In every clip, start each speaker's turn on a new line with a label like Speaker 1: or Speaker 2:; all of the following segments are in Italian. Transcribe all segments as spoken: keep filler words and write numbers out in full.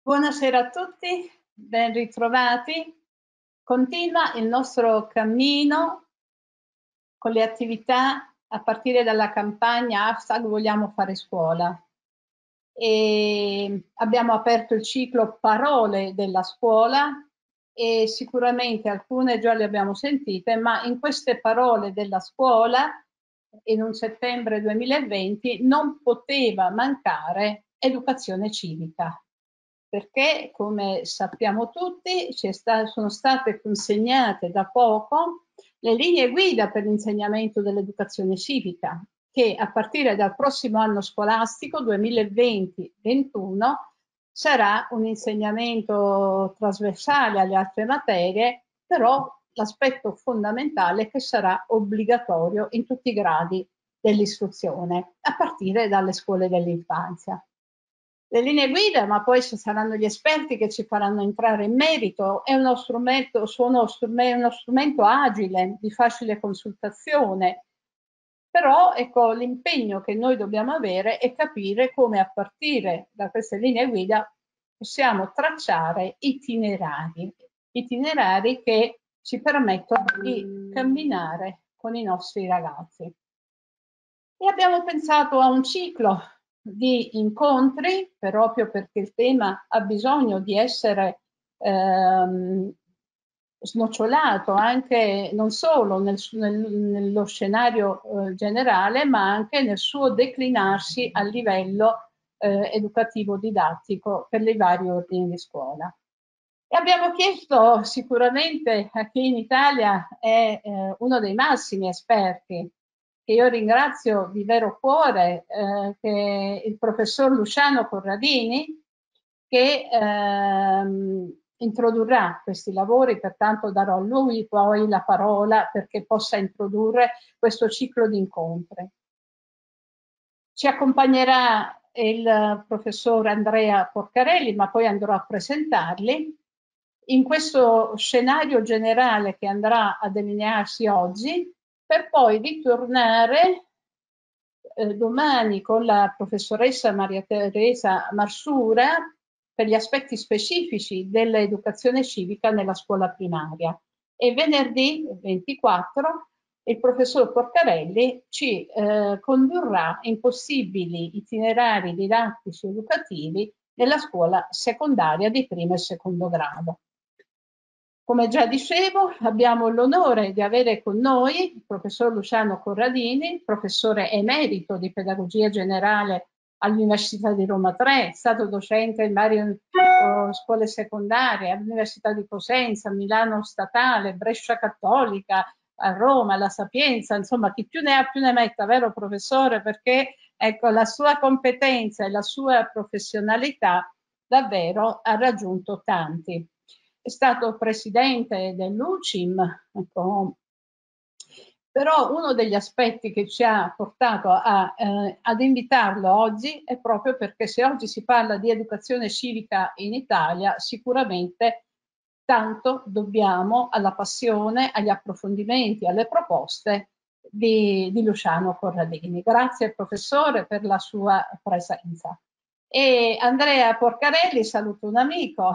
Speaker 1: Buonasera a tutti, ben ritrovati. Continua il nostro cammino con le attività a partire dalla campagna hashtag Vogliamo fare scuola. E abbiamo aperto il ciclo Parole della scuola e sicuramente alcune già le abbiamo sentite, ma in queste parole della scuola, in un settembre duemilaventi, non poteva mancare educazione civica. Perché, come sappiamo tutti, sta, sono state consegnate da poco le linee guida per l'insegnamento dell'educazione civica, che a partire dal prossimo anno scolastico duemilaventi ventuno sarà un insegnamento trasversale alle altre materie, però l'aspetto fondamentale è che sarà obbligatorio in tutti i gradi dell'istruzione, a partire dalle scuole dell'infanzia. Le linee guida, ma poi ci saranno gli esperti che ci faranno entrare in merito, è uno strumento, sono uno strumento agile, di facile consultazione, però ecco, l'impegno che noi dobbiamo avere è capire come a partire da queste linee guida possiamo tracciare itinerari, itinerari che ci permettono di camminare con i nostri ragazzi. E abbiamo pensato a un ciclo di incontri, proprio perché il tema ha bisogno di essere ehm, snocciolato anche non solo nel, nel, nello scenario eh, generale, ma anche nel suo declinarsi a livello eh, educativo didattico per i vari ordini di scuola. E abbiamo chiesto sicuramente a chi in Italia è eh, uno dei massimi esperti, che io ringrazio di vero cuore, eh, che il professor Luciano Corradini, che ehm, introdurrà questi lavori, pertanto darò a lui poi la parola perché possa introdurre questo ciclo di incontri. Ci accompagnerà il professor Andrea Porcarelli, ma poi andrò a presentarli. In questo scenario generale che andrà a delinearsi oggi, per poi ritornare eh, domani con la professoressa Maria Teresa Marsura per gli aspetti specifici dell'educazione civica nella scuola primaria. E venerdì ventiquattro il professor Porcarelli ci eh, condurrà in possibili itinerari didattici educativi nella scuola secondaria di primo e secondo grado. Come già dicevo, abbiamo l'onore di avere con noi il professor Luciano Corradini, professore emerito di pedagogia generale all'Università di Roma tre, è stato docente in varie uh, scuole secondarie, all'Università di Cosenza, Milano Statale, Brescia Cattolica, a Roma, La Sapienza, insomma chi più ne ha più ne metta, vero professore? Perché ecco, la sua competenza e la sua professionalità davvero ha raggiunto tanti. È stato presidente dell'U C I M, ecco. Però uno degli aspetti che ci ha portato a, eh, ad invitarlo oggi è proprio perché se oggi si parla di educazione civica in Italia, sicuramente tanto dobbiamo alla passione, agli approfondimenti, alle proposte di, di Luciano Corradini. Grazie professore per la sua presenza. E Andrea Porcarelli, saluto un amico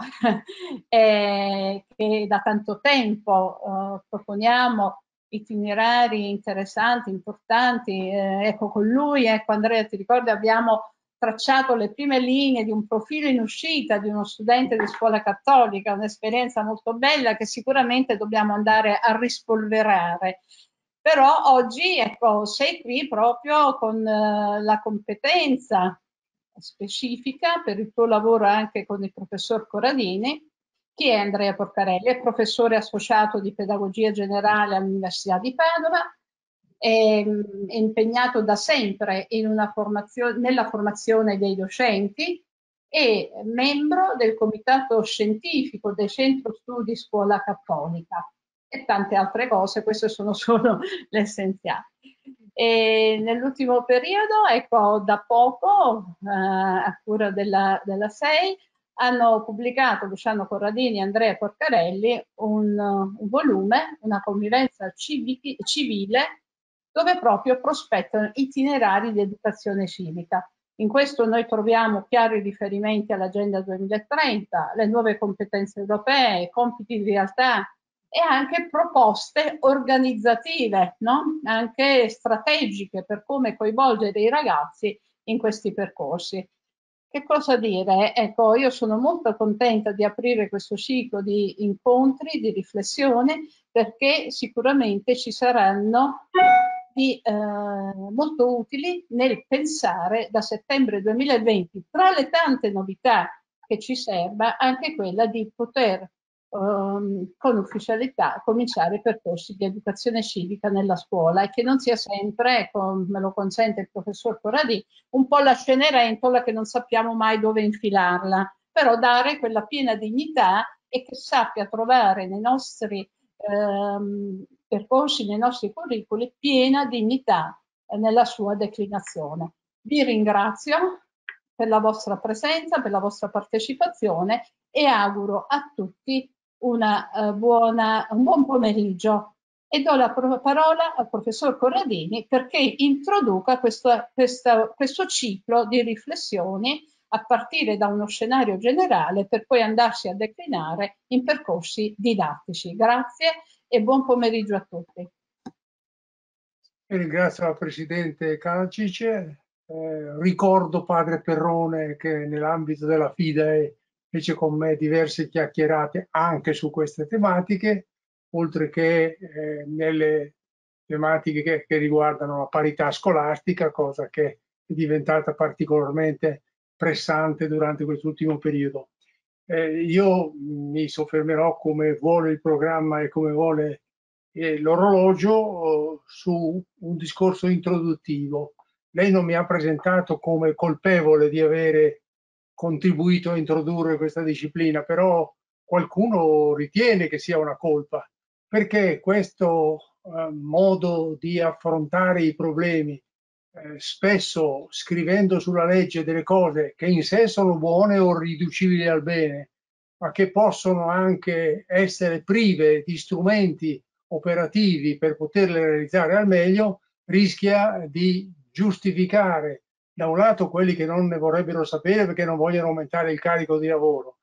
Speaker 1: eh, che da tanto tempo eh, proponiamo itinerari interessanti, importanti. Eh, ecco, con lui, ecco Andrea, ti ricordi, abbiamo tracciato le prime linee di un profilo in uscita di uno studente di scuola cattolica, un'esperienza molto bella che sicuramente dobbiamo andare a rispolverare. Però oggi, ecco, sei qui proprio con eh, la competenza specifica per il tuo lavoro anche con il professor Corradini. Chi è Andrea Porcarelli? È professore associato di pedagogia generale all'Università di Padova, è, è impegnato da sempre in una formazione, nella formazione dei docenti e membro del comitato scientifico del Centro Studi Scuola Cattolica e tante altre cose, queste sono solo le essenziali. E nell'ultimo periodo, ecco, da poco, eh, a cura della, della S E I, hanno pubblicato Luciano Corradini e Andrea Porcarelli un, un volume, una convivenza civici, civile, dove proprio prospettano itinerari di educazione civica. In questo noi troviamo chiari riferimenti all'Agenda duemilatrenta, le nuove competenze europee, compiti di realtà e anche proposte organizzative, no? Anche strategiche per come coinvolgere i ragazzi in questi percorsi. Che cosa dire? Ecco, io sono molto contenta di aprire questo ciclo di incontri, di riflessione, perché sicuramente ci saranno di, eh, molto utili nel pensare da settembre duemilaventi, tra le tante novità che ci serva, anche quella di poter Um, con ufficialità cominciare percorsi di educazione civica nella scuola e che non sia sempre, ecco, me lo consente il professor Corradì, un po' la Cenerentola che non sappiamo mai dove infilarla, però dare quella piena dignità e che sappia trovare nei nostri ehm, percorsi, nei nostri curricoli, piena dignità eh, nella sua declinazione. Vi ringrazio per la vostra presenza, per la vostra partecipazione e auguro a tutti una, uh, buona, un buon pomeriggio e do la parola al professor Corradini perché introduca questo, questo, questo ciclo di riflessioni a partire da uno scenario generale per poi andarsi a declinare in percorsi didattici. Grazie e buon pomeriggio a tutti.
Speaker 2: Io ringrazio la Presidente Calacice, eh, ricordo Padre Perrone che nell'ambito della FIDE fece con me diverse chiacchierate anche su queste tematiche, oltre che eh, nelle tematiche che, che riguardano la parità scolastica, cosa che è diventata particolarmente pressante durante quest'ultimo periodo. Eh, io mi soffermerò, come vuole il programma e come vuole eh, l'orologio, su un discorso introduttivo. Lei non mi ha presentato come colpevole di avere contribuito a introdurre questa disciplina, però qualcuno ritiene che sia una colpa, perché questo eh, modo di affrontare i problemi, eh, spesso scrivendo sulla legge delle cose che in sé sono buone o riducibili al bene, ma che possono anche essere prive di strumenti operativi per poterle realizzare al meglio, rischia di giustificare da un lato quelli che non ne vorrebbero sapere perché non vogliono aumentare il carico di lavoro,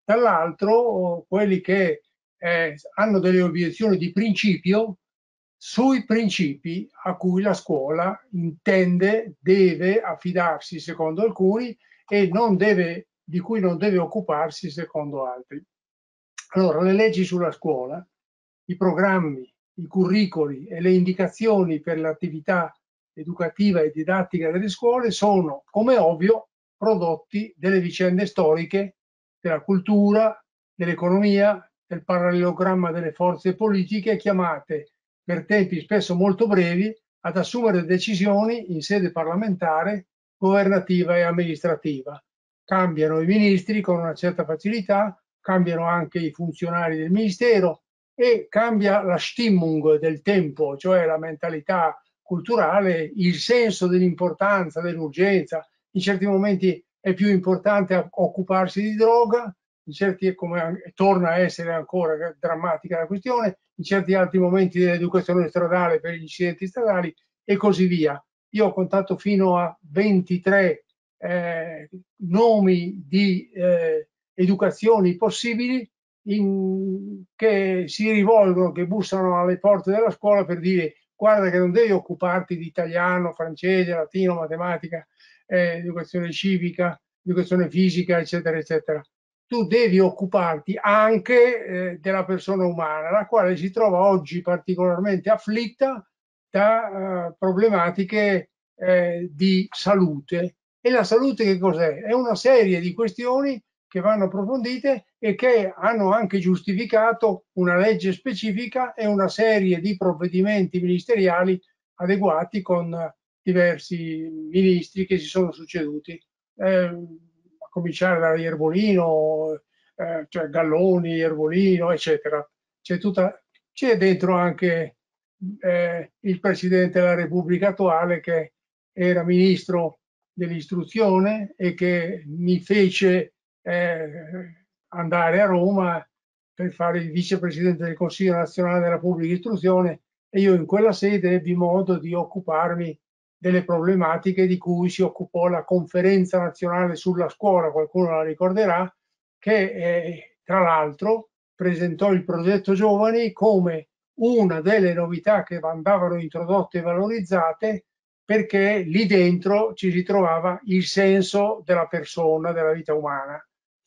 Speaker 2: dall'altro quelli che eh, hanno delle obiezioni di principio sui principi a cui la scuola intende, deve affidarsi secondo alcuni e non deve, di cui non deve occuparsi secondo altri. Allora, le leggi sulla scuola, i programmi, i curricoli e le indicazioni per l'attività educativa e didattica delle scuole sono, come ovvio, prodotti delle vicende storiche, della cultura, dell'economia, del parallelogramma delle forze politiche chiamate, per tempi spesso molto brevi, ad assumere decisioni in sede parlamentare, governativa e amministrativa. Cambiano i ministri con una certa facilità, cambiano anche i funzionari del ministero e cambia la Stimmung del tempo, cioè la mentalità culturale, il senso dell'importanza, dell'urgenza. In certi momenti è più importante occuparsi di droga, in certi, come torna a essere ancora drammatica la questione, in certi altri momenti dell'educazione stradale per gli incidenti stradali e così via. Io ho contato fino a ventitré eh, nomi di eh, educazioni possibili in, che si rivolgono, che bussano alle porte della scuola per dire: guarda che non devi occuparti di italiano, francese, latino, matematica, eh, educazione civica, educazione fisica, eccetera, eccetera. Tu devi occuparti anche eh, della persona umana, la quale si trova oggi particolarmente afflitta da eh, problematiche eh, di salute. E la salute che cos'è? È una serie di questioni che vanno approfondite e che hanno anche giustificato una legge specifica e una serie di provvedimenti ministeriali adeguati con diversi ministri che si sono succeduti, eh, a cominciare da Iervolino, eh, cioè Galloni, Iervolino, eccetera. C'è tutta, c'è dentro anche eh, il Presidente della Repubblica attuale, che era ministro dell'istruzione e che mi fece eh, andare a Roma per fare il vicepresidente del Consiglio nazionale della pubblica istruzione, e io in quella sede ebbi modo di occuparmi delle problematiche di cui si occupò la Conferenza Nazionale sulla Scuola, qualcuno la ricorderà, che eh, tra l'altro presentò il progetto Giovani come una delle novità che andavano introdotte e valorizzate, perché lì dentro ci si trovava il senso della persona, della vita umana.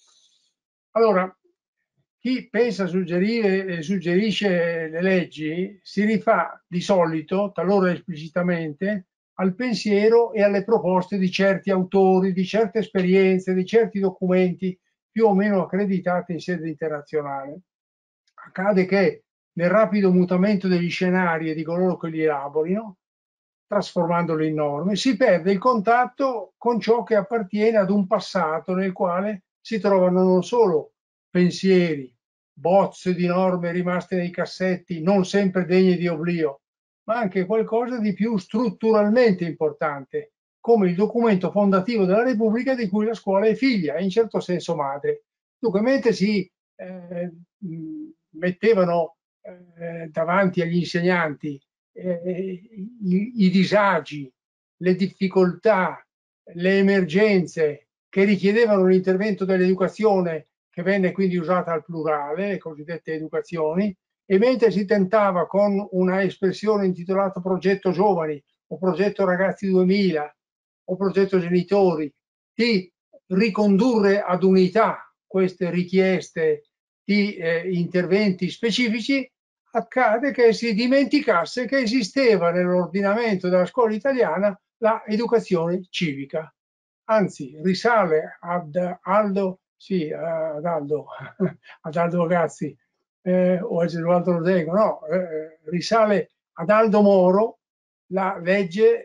Speaker 2: Allora, chi pensa a suggerire e suggerisce le leggi si rifà di solito, talora esplicitamente, al pensiero e alle proposte di certi autori, di certe esperienze, di certi documenti più o meno accreditati in sede internazionale. Accade che nel rapido mutamento degli scenari e di coloro che li elaborino, trasformandoli in norme, si perde il contatto con ciò che appartiene ad un passato nel quale si trovano non solo pensieri, bozze di norme rimaste nei cassetti, non sempre degne di oblio, ma anche qualcosa di più strutturalmente importante, come il documento fondativo della Repubblica di cui la scuola è figlia e in certo senso madre. Dunque, mentre si eh, mettevano eh, davanti agli insegnanti eh, i, i disagi, le difficoltà, le emergenze che richiedevano l'intervento dell'educazione, che venne quindi usata al plurale, le cosiddette educazioni, e mentre si tentava con una espressione intitolata Progetto Giovani o Progetto Ragazzi duemila o Progetto Genitori di ricondurre ad unità queste richieste di eh, interventi specifici, accade che si dimenticasse che esisteva nell'ordinamento della scuola italiana la educazione civica. Anzi, risale ad Aldo, sì, ad Aldo, ad Aldo Ragazzi eh, o a Gesualdo Rodrigo, no, eh, risale ad Aldo Moro, la legge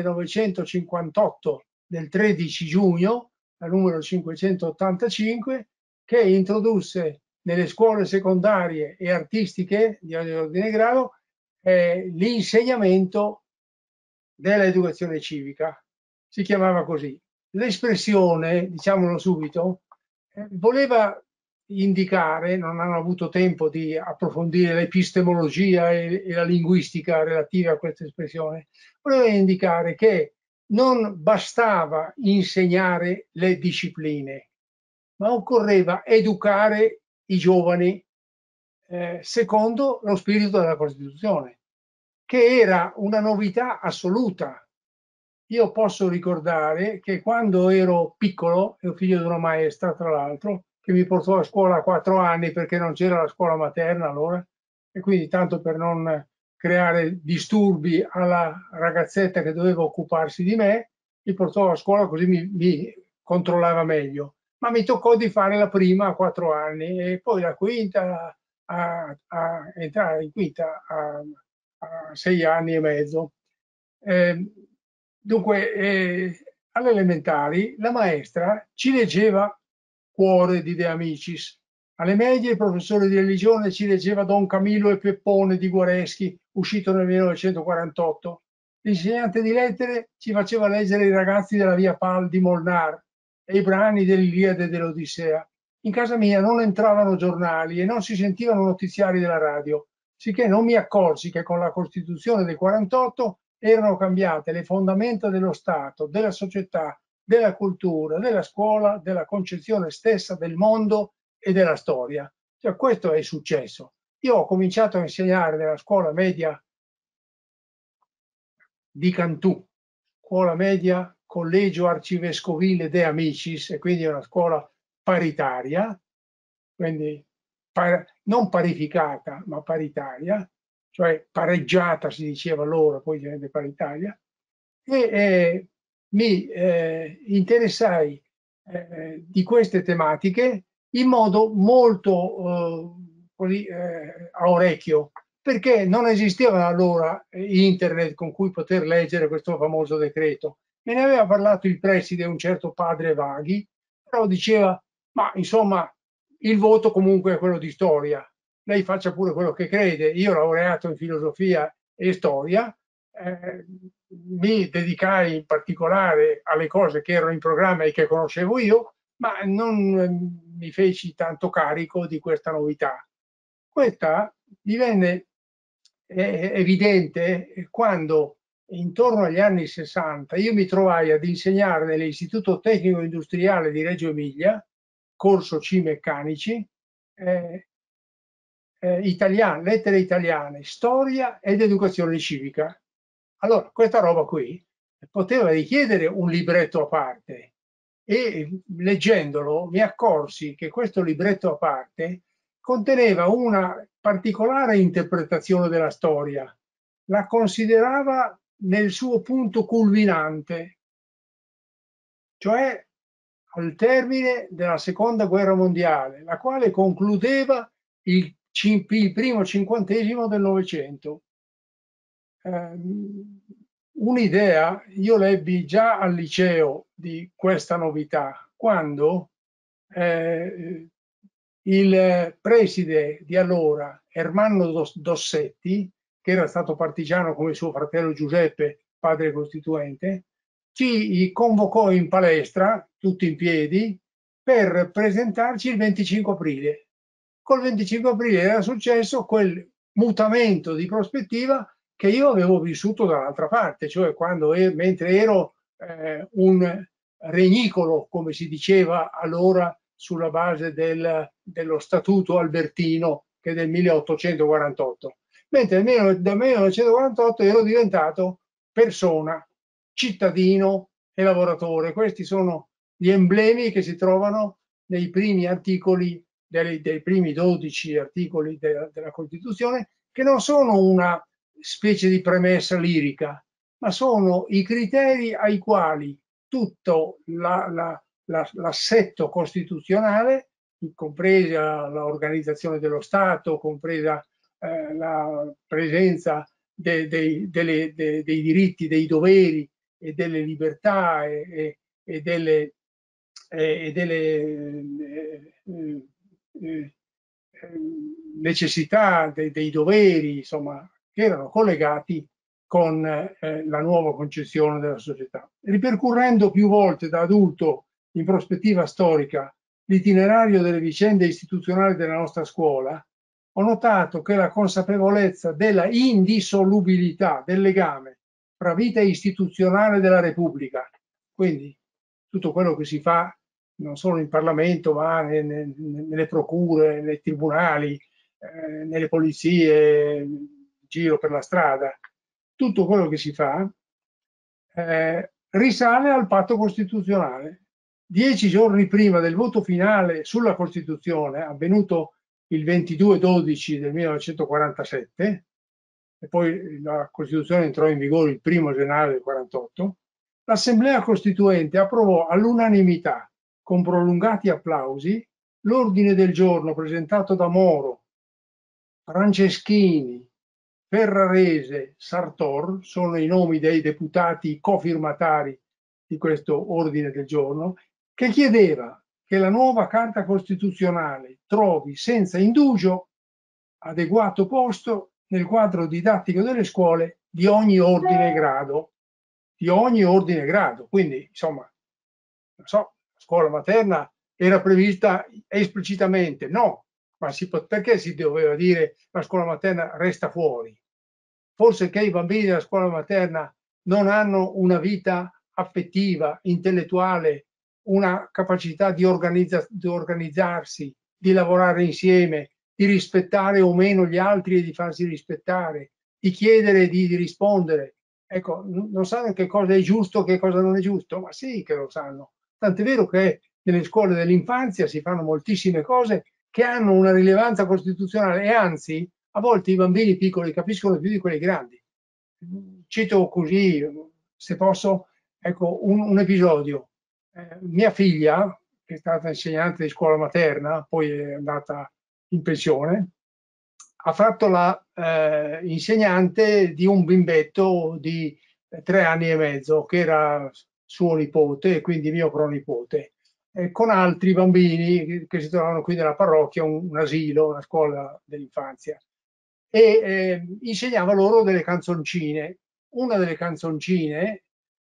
Speaker 2: millenovecentocinquantotto del tredici giugno, la numero cinquecentottantacinque, che introdusse nelle scuole secondarie e artistiche di ordine grado eh, l'insegnamento dell'educazione civica. Si chiamava così. L'espressione, diciamolo subito, eh, voleva indicare, non hanno avuto tempo di approfondire l'epistemologia e, e la linguistica relativa a questa espressione, voleva indicare che non bastava insegnare le discipline, ma occorreva educare i giovani eh, secondo lo spirito della Costituzione, che era una novità assoluta. Io posso ricordare che quando ero piccolo, ero figlio di una maestra tra l'altro, che mi portò a scuola a quattro anni perché non c'era la scuola materna allora, e quindi tanto per non creare disturbi alla ragazzetta che doveva occuparsi di me, mi portò a scuola così mi, mi controllava meglio. Ma mi toccò di fare la prima a quattro anni e poi la quinta, a, a entrare in quinta a, a sei anni e mezzo. Eh, dunque, eh, alle elementari la maestra ci leggeva Cuore di De Amicis. Alle medie il professore di religione ci leggeva Don Camillo e Peppone di Guareschi, uscito nel millenovecentoquarantotto. L'insegnante di lettere ci faceva leggere I ragazzi della via Pal di Molnar e i brani dell'Iliade e dell'Odissea. In casa mia non entravano giornali e non si sentivano notiziari della radio, sicché non mi accorsi che con la Costituzione del quarantotto erano cambiate le fondamenta dello Stato, della società, della cultura, della scuola, della concezione stessa del mondo e della storia. Cioè, questo è successo. Io ho cominciato a insegnare nella scuola media di Cantù, scuola media Collegio Arcivescovile De Amicis, e quindi è una scuola paritaria, quindi par non parificata, ma paritaria, cioè pareggiata si diceva allora, poi diventa paritaria, e eh, mi eh, interessai eh, di queste tematiche in modo molto eh, così, eh, a orecchio, perché non esisteva allora internet con cui poter leggere questo famoso decreto. Me ne aveva parlato il preside, un certo padre Vaghi, però diceva, ma insomma, il voto comunque è quello di storia, lei faccia pure quello che crede. Io laureato in filosofia e storia, eh, mi dedicai in particolare alle cose che erano in programma e che conoscevo io, ma non eh, mi feci tanto carico di questa novità. Questa divenne eh, evidente quando intorno agli anni sessanta, io mi trovai ad insegnare nell'Istituto Tecnico Industriale di Reggio Emilia, corso C Meccanici, eh, eh, italiane, lettere italiane, storia ed educazione civica. Allora, questa roba qui poteva richiedere un libretto a parte e leggendolo mi accorsi che questo libretto a parte conteneva una particolare interpretazione della storia, la considerava nel suo punto culminante, cioè al termine della seconda guerra mondiale, la quale concludeva il, il primo cinquantesimo del Novecento. Eh, un'idea io l'ebbi già al liceo di questa novità, quando eh, il preside di allora, Ermanno Dossetti, che era stato partigiano come suo fratello Giuseppe, padre costituente, ci convocò in palestra, tutti in piedi, per presentarci il venticinque aprile. Col venticinque aprile era successo quel mutamento di prospettiva che io avevo vissuto dall'altra parte, cioè quando, mentre ero eh, un regnicolo, come si diceva allora, sulla base del, dello statuto albertino, che è del milleottocentoquarantotto, mentre nel millenovecentoquarantotto ero diventato persona, cittadino e lavoratore. Questi sono gli emblemi che si trovano nei primi articoli, dei, dei primi dodici articoli della, della Costituzione, che non sono una specie di premessa lirica, ma sono i criteri ai quali tutto la, la, la, l'assetto costituzionale, compresa l'organizzazione dello Stato, compresa eh, la presenza de, de, de, de, dei diritti, dei doveri e delle libertà e, e, e delle, e delle eh, eh, necessità, de, dei doveri, insomma, che erano collegati con eh, la nuova concezione della società. Ripercorrendo più volte da adulto in prospettiva storica l'itinerario delle vicende istituzionali della nostra scuola, ho notato che la consapevolezza della indissolubilità del legame tra vita istituzionale della Repubblica, quindi tutto quello che si fa non solo in Parlamento, ma nelle, nelle procure, nei tribunali, eh, nelle polizie, in giro per la strada, tutto quello che si fa eh, risale al patto costituzionale. Dieci giorni prima del voto finale sulla Costituzione, avvenuto il ventidue dodici del millenovecentoquarantasette, e poi la Costituzione entrò in vigore il primo gennaio del quarantotto, l'Assemblea Costituente approvò all'unanimità, con prolungati applausi, l'ordine del giorno presentato da Moro, Franceschini, Ferrarese, Sartor, sono i nomi dei deputati cofirmatari di questo ordine del giorno, che chiedeva che la nuova Carta Costituzionale trovi senza indugio adeguato posto nel quadro didattico delle scuole di ogni ordine e grado, di ogni ordine e grado. Quindi, insomma, non so, la scuola materna era prevista esplicitamente, no, ma si pot- perché si doveva dire la scuola materna resta fuori? Forse che i bambini della scuola materna non hanno una vita affettiva, intellettuale, una capacità di, organizza- di organizzarsi, di lavorare insieme, di rispettare o meno gli altri e di farsi rispettare, di chiedere e di, di rispondere. Ecco, non sanno che cosa è giusto e che cosa non è giusto? Ma sì che lo sanno. Tant'è vero che nelle scuole dell'infanzia si fanno moltissime cose che hanno una rilevanza costituzionale e anzi a volte i bambini piccoli capiscono più di quelli grandi. Cito così, se posso, ecco, un, un episodio. Eh, mia figlia, che è stata insegnante di scuola materna, poi è andata in pensione, ha fatto la eh, insegnante di un bimbetto di tre anni e mezzo, che era suo nipote e quindi mio pronipote, eh, con altri bambini che, che si trovavano qui nella parrocchia, un, un asilo, una scuola dell'infanzia. E eh, insegnava loro delle canzoncine. Una delle canzoncine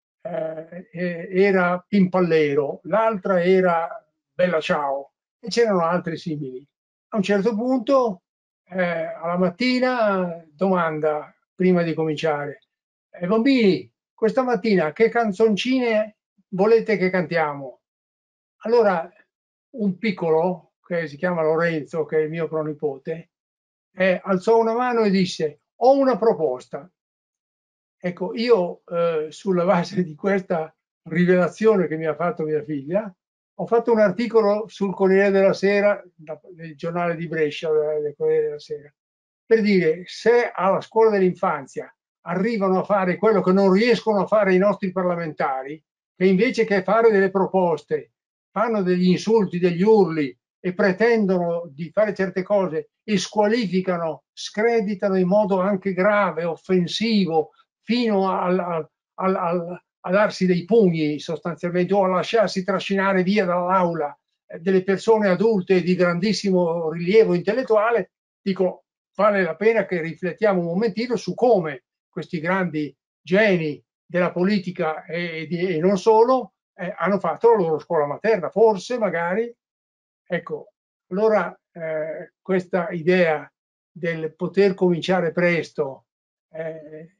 Speaker 2: eh, era Pimpallero, l'altra era Bella Ciao e c'erano altre simili. A un certo punto, eh, alla mattina, domanda prima di cominciare: eh, bambini, questa mattina che canzoncine volete che cantiamo? Allora, un piccolo, che si chiama Lorenzo, che è il mio pronipote, eh, alzò una mano e disse: ho una proposta. Ecco, io eh, sulla base di questa rivelazione che mi ha fatto mia figlia, ho fatto un articolo sul Corriere della Sera, del giornale di Brescia, del Corriere della Sera, per dire: se alla scuola dell'infanzia arrivano a fare quello che non riescono a fare i nostri parlamentari, che invece che fare delle proposte fanno degli insulti, degli urli e pretendono di fare certe cose e squalificano, screditano in modo anche grave, offensivo, fino al, al, al, a darsi dei pugni sostanzialmente, o a lasciarsi trascinare via dall'aula delle persone adulte di grandissimo rilievo intellettuale, dico, vale la pena che riflettiamo un momentino su come questi grandi geni della politica e, e non solo eh, hanno fatto la loro scuola materna, forse magari, ecco, allora eh, questa idea del poter cominciare presto eh,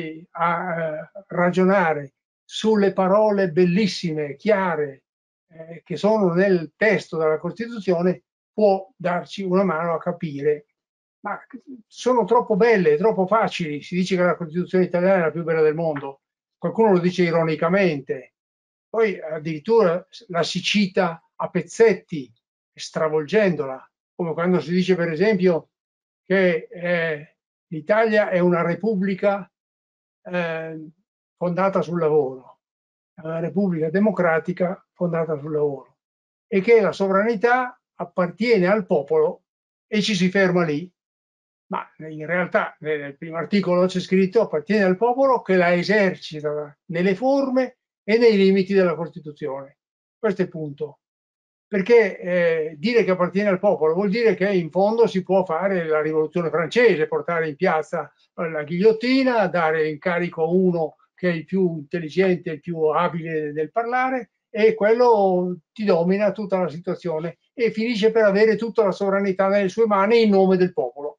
Speaker 2: a ragionare sulle parole bellissime, chiare, eh, che sono nel testo della Costituzione, può darci una mano a capire. Ma sono troppo belle, troppo facili. Si dice che la Costituzione italiana è la più bella del mondo. Qualcuno lo dice ironicamente. Poi addirittura la si cita a pezzetti, stravolgendola, come quando si dice per esempio che eh, l'Italia è una repubblica eh, fondata sul lavoro, è una repubblica democratica fondata sul lavoro, e che la sovranità appartiene al popolo e ci si ferma lì. Ma in realtà nel primo articolo c'è scritto: appartiene al popolo che la esercita nelle forme e nei limiti della Costituzione. Questo è il punto. Perché eh, dire che appartiene al popolo vuol dire che in fondo si può fare la rivoluzione francese, portare in piazza la ghigliottina, dare in carico a uno che è il più intelligente, il più abile del parlare, e quello ti domina tutta la situazione e finisce per avere tutta la sovranità nelle sue mani in nome del popolo.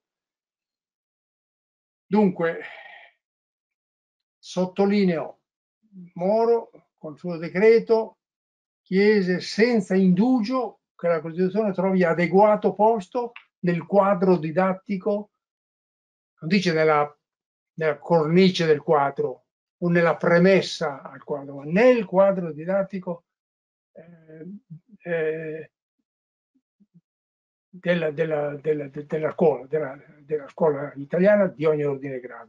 Speaker 2: Dunque, sottolineo, Moro con il suo decreto chiese senza indugio che la Costituzione trovi adeguato posto nel quadro didattico, non dice nella, nella cornice del quadro o nella premessa al quadro, ma nel quadro didattico eh, eh, della, della, della, della, scuola, della, della scuola italiana di ogni ordine e grado.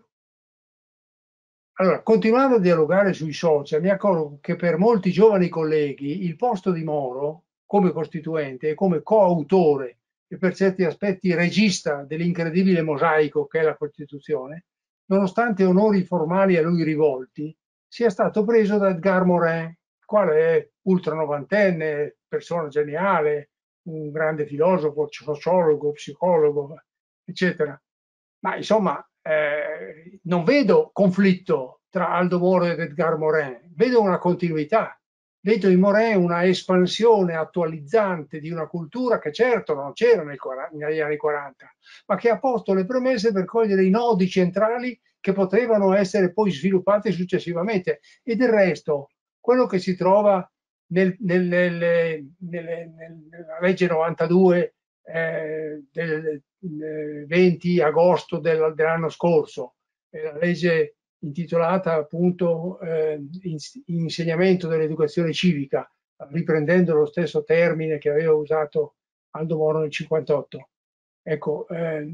Speaker 2: Allora, continuando a dialogare sui social, mi accorgo che per molti giovani colleghi il posto di Moro come costituente e come coautore e per certi aspetti regista dell'incredibile mosaico che è la Costituzione, nonostante onori formali a lui rivolti, sia stato preso da Edgar Morin, il quale è ultranovantenne, persona geniale, un grande filosofo, sociologo, psicologo, eccetera. Ma insomma, eh, non vedo conflitto tra Aldo Moro ed Edgar Morin, vedo una continuità. Vedo in Morin una espansione attualizzante di una cultura che certo non c'era negli anni quaranta, ma che ha posto le premesse per cogliere i nodi centrali che potevano essere poi sviluppati successivamente. E del resto, quello che si trova nel, nel, nel, nella legge novantadue eh, del venti agosto del, dell'anno scorso, la legge intitolata appunto eh, insegnamento dell'educazione civica, riprendendo lo stesso termine che aveva usato Aldo Moro nel cinquantotto. Ecco, eh,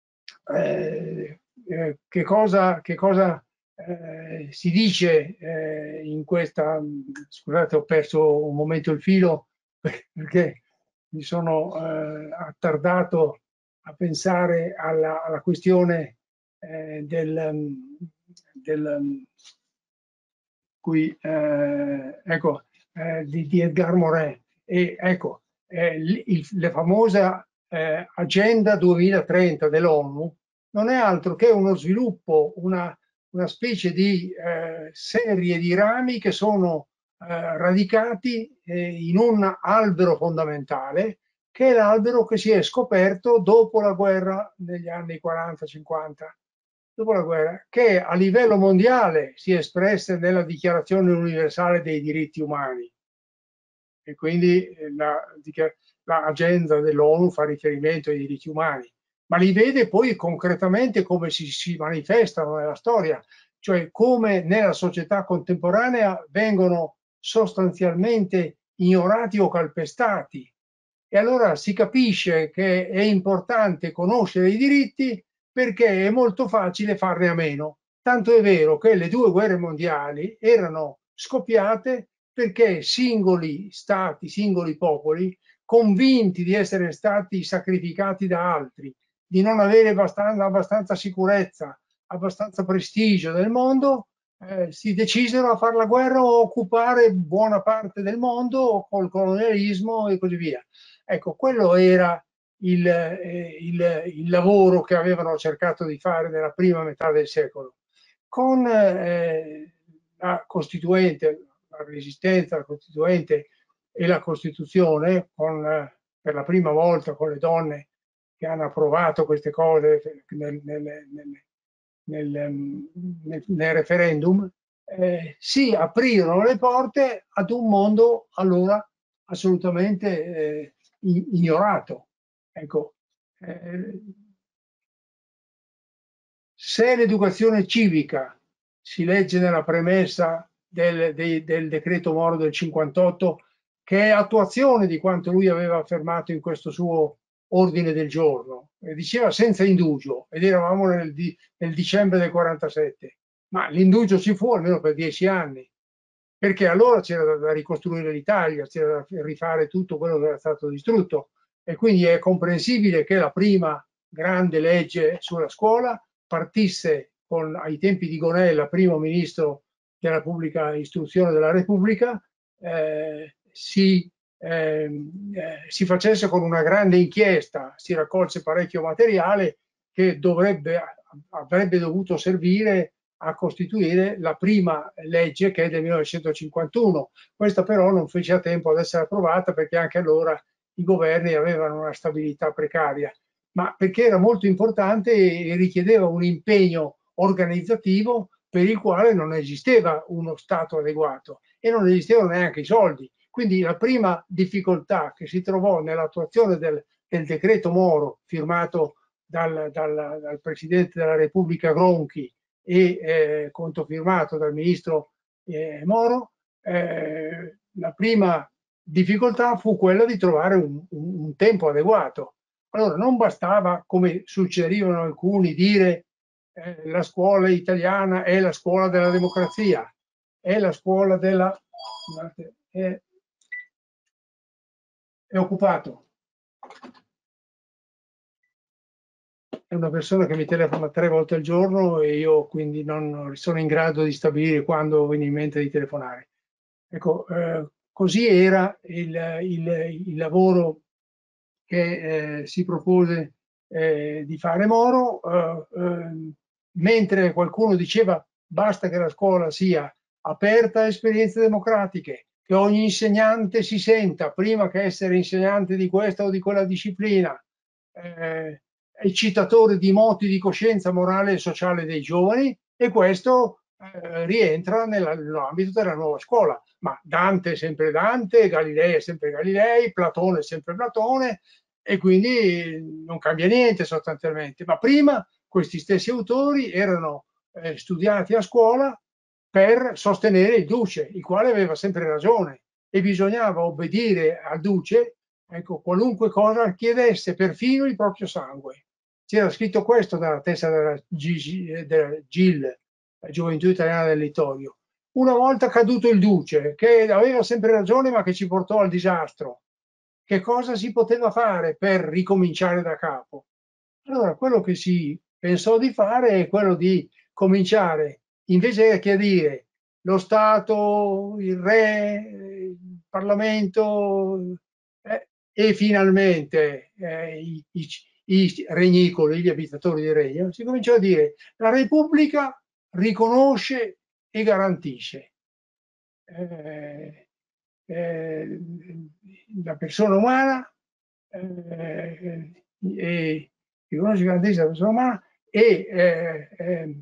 Speaker 2: eh, eh, che cosa, che cosa eh, si dice eh, in questa... Scusate, ho perso un momento il filo perché mi sono eh, attardato a pensare alla, alla questione eh, del, del qui, eh, ecco, eh, di, di Edgar Morin. E ecco, eh, il, la famosa eh, Agenda duemilatrenta dell'ONU non è altro che uno sviluppo, una, una specie di eh, serie di rami che sono eh, radicati eh, in un albero fondamentale, che è l'albero che si è scoperto dopo la guerra negli anni quaranta cinquanta. dopo la guerra, che a livello mondiale si espresse nella Dichiarazione Universale dei Diritti Umani. E quindi l'agenda dell'ONU fa riferimento ai diritti umani, ma li vede poi concretamente come si, si manifestano nella storia, cioè come nella società contemporanea vengono sostanzialmente ignorati o calpestati. E allora si capisce che è importante conoscere i diritti perché è molto facile farne a meno. Tanto è vero che le due guerre mondiali erano scoppiate perché singoli stati, singoli popoli, convinti di essere stati sacrificati da altri, di non avere abbastanza, abbastanza sicurezza, abbastanza prestigio nel mondo, eh, si decisero a fare la guerra o occupare buona parte del mondo col colonialismo e così via. Ecco, quello era il, eh, il, il lavoro che avevano cercato di fare nella prima metà del secolo. Con eh, la Costituente, la Resistenza, la Costituente e la Costituzione, con, eh, per la prima volta con le donne che hanno approvato queste cose nel, nel, nel, nel, nel, nel referendum, eh, si aprirono le porte ad un mondo allora assolutamente eh, ignorato. Ecco, eh, se l'educazione civica si legge nella premessa del, del, del decreto Moro del cinquantotto, che è attuazione di quanto lui aveva affermato in questo suo ordine del giorno, e diceva senza indugio, ed eravamo nel, nel dicembre del quarantasette, ma l'indugio ci fu almeno per dieci anni, perché allora c'era da, da ricostruire l'Italia, c'era da rifare tutto quello che era stato distrutto, e quindi è comprensibile che la prima grande legge sulla scuola partisse con, ai tempi di Gonella, primo ministro della pubblica istruzione della Repubblica, eh, si, eh, eh, si facesse con una grande inchiesta, si raccolse parecchio materiale che dovrebbe, avrebbe dovuto servire a costituire la prima legge, che è del millenovecentocinquantuno. Questa però non fece a tempo ad essere approvata perché anche allora i governi avevano una stabilità precaria, ma perché era molto importante e richiedeva un impegno organizzativo per il quale non esisteva uno Stato adeguato e non esistevano neanche i soldi. Quindi la prima difficoltà che si trovò nell'attuazione del, del decreto Moro, firmato dal, dal, dal Presidente della Repubblica Gronchi e eh, controfirmato dal Ministro eh, Moro, eh, la prima difficoltà fu quella di trovare un, un, un tempo adeguato. Allora non bastava, come suggerivano alcuni, dire eh, la scuola italiana è la scuola della democrazia, è la scuola della... è, è occupato. È una persona che mi telefona tre volte al giorno e io quindi non sono in grado di stabilire quando viene in mente di telefonare. Ecco, eh, così era il, il, il lavoro che eh, si propose eh, di fare Moro, eh, eh, mentre qualcuno diceva basta che la scuola sia aperta a esperienze democratiche, che ogni insegnante si senta, prima che essere insegnante di questa o di quella disciplina, eh, eccitatore di moti di coscienza morale e sociale dei giovani, e questo eh, rientra nell'ambito della nuova scuola. Ma Dante è sempre Dante, Galilei è sempre Galilei, Platone è sempre Platone, e quindi non cambia niente sostanzialmente. Ma prima questi stessi autori erano eh, studiati a scuola per sostenere il duce, il quale aveva sempre ragione, e bisognava obbedire al duce, ecco, qualunque cosa chiedesse, perfino il proprio sangue. C'era scritto questo nella testa della G I L, la Gioventù Italiana del Littorio. Una volta caduto il duce, che aveva sempre ragione ma che ci portò al disastro, che cosa si poteva fare per ricominciare da capo? Allora, quello che si pensò di fare è quello di cominciare, invece che dire lo Stato, il re, il Parlamento eh, e finalmente eh, i, i, i regnicoli, gli abitatori di regno, si cominciò a dire la Repubblica riconosce e garantisce eh, eh, la persona umana eh, e riconosce e garantisce la persona umana e eh, eh,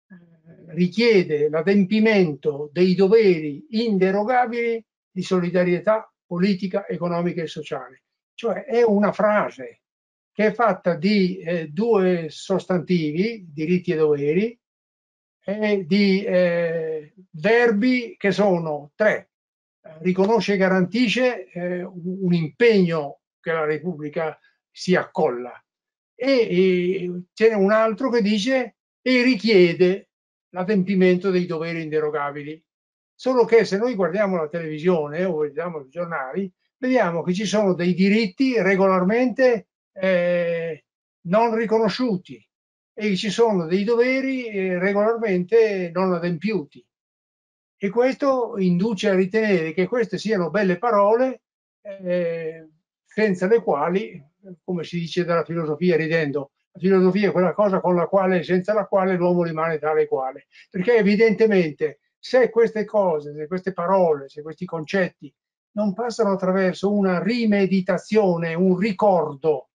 Speaker 2: richiede l'adempimento dei doveri inderogabili di solidarietà politica, economica e sociale. Cioè è una frase che è fatta di eh, due sostantivi, diritti e doveri, e di eh, verbi che sono tre. Riconosce e garantisce eh, un impegno che la Repubblica si accolla. E, e ce n'è un altro che dice e richiede l'adempimento dei doveri inderogabili. Solo che se noi guardiamo la televisione o vediamo i giornali, vediamo che ci sono dei diritti regolarmente eh, non riconosciuti e ci sono dei doveri eh, regolarmente non adempiuti. E questo induce a ritenere che queste siano belle parole eh, senza le quali, come si dice dalla filosofia ridendo, la filosofia è quella cosa con la quale, senza la quale l'uomo rimane tale e quale. Perché evidentemente se queste cose, se queste parole, se questi concetti non passano attraverso una rimeditazione, un ricordo,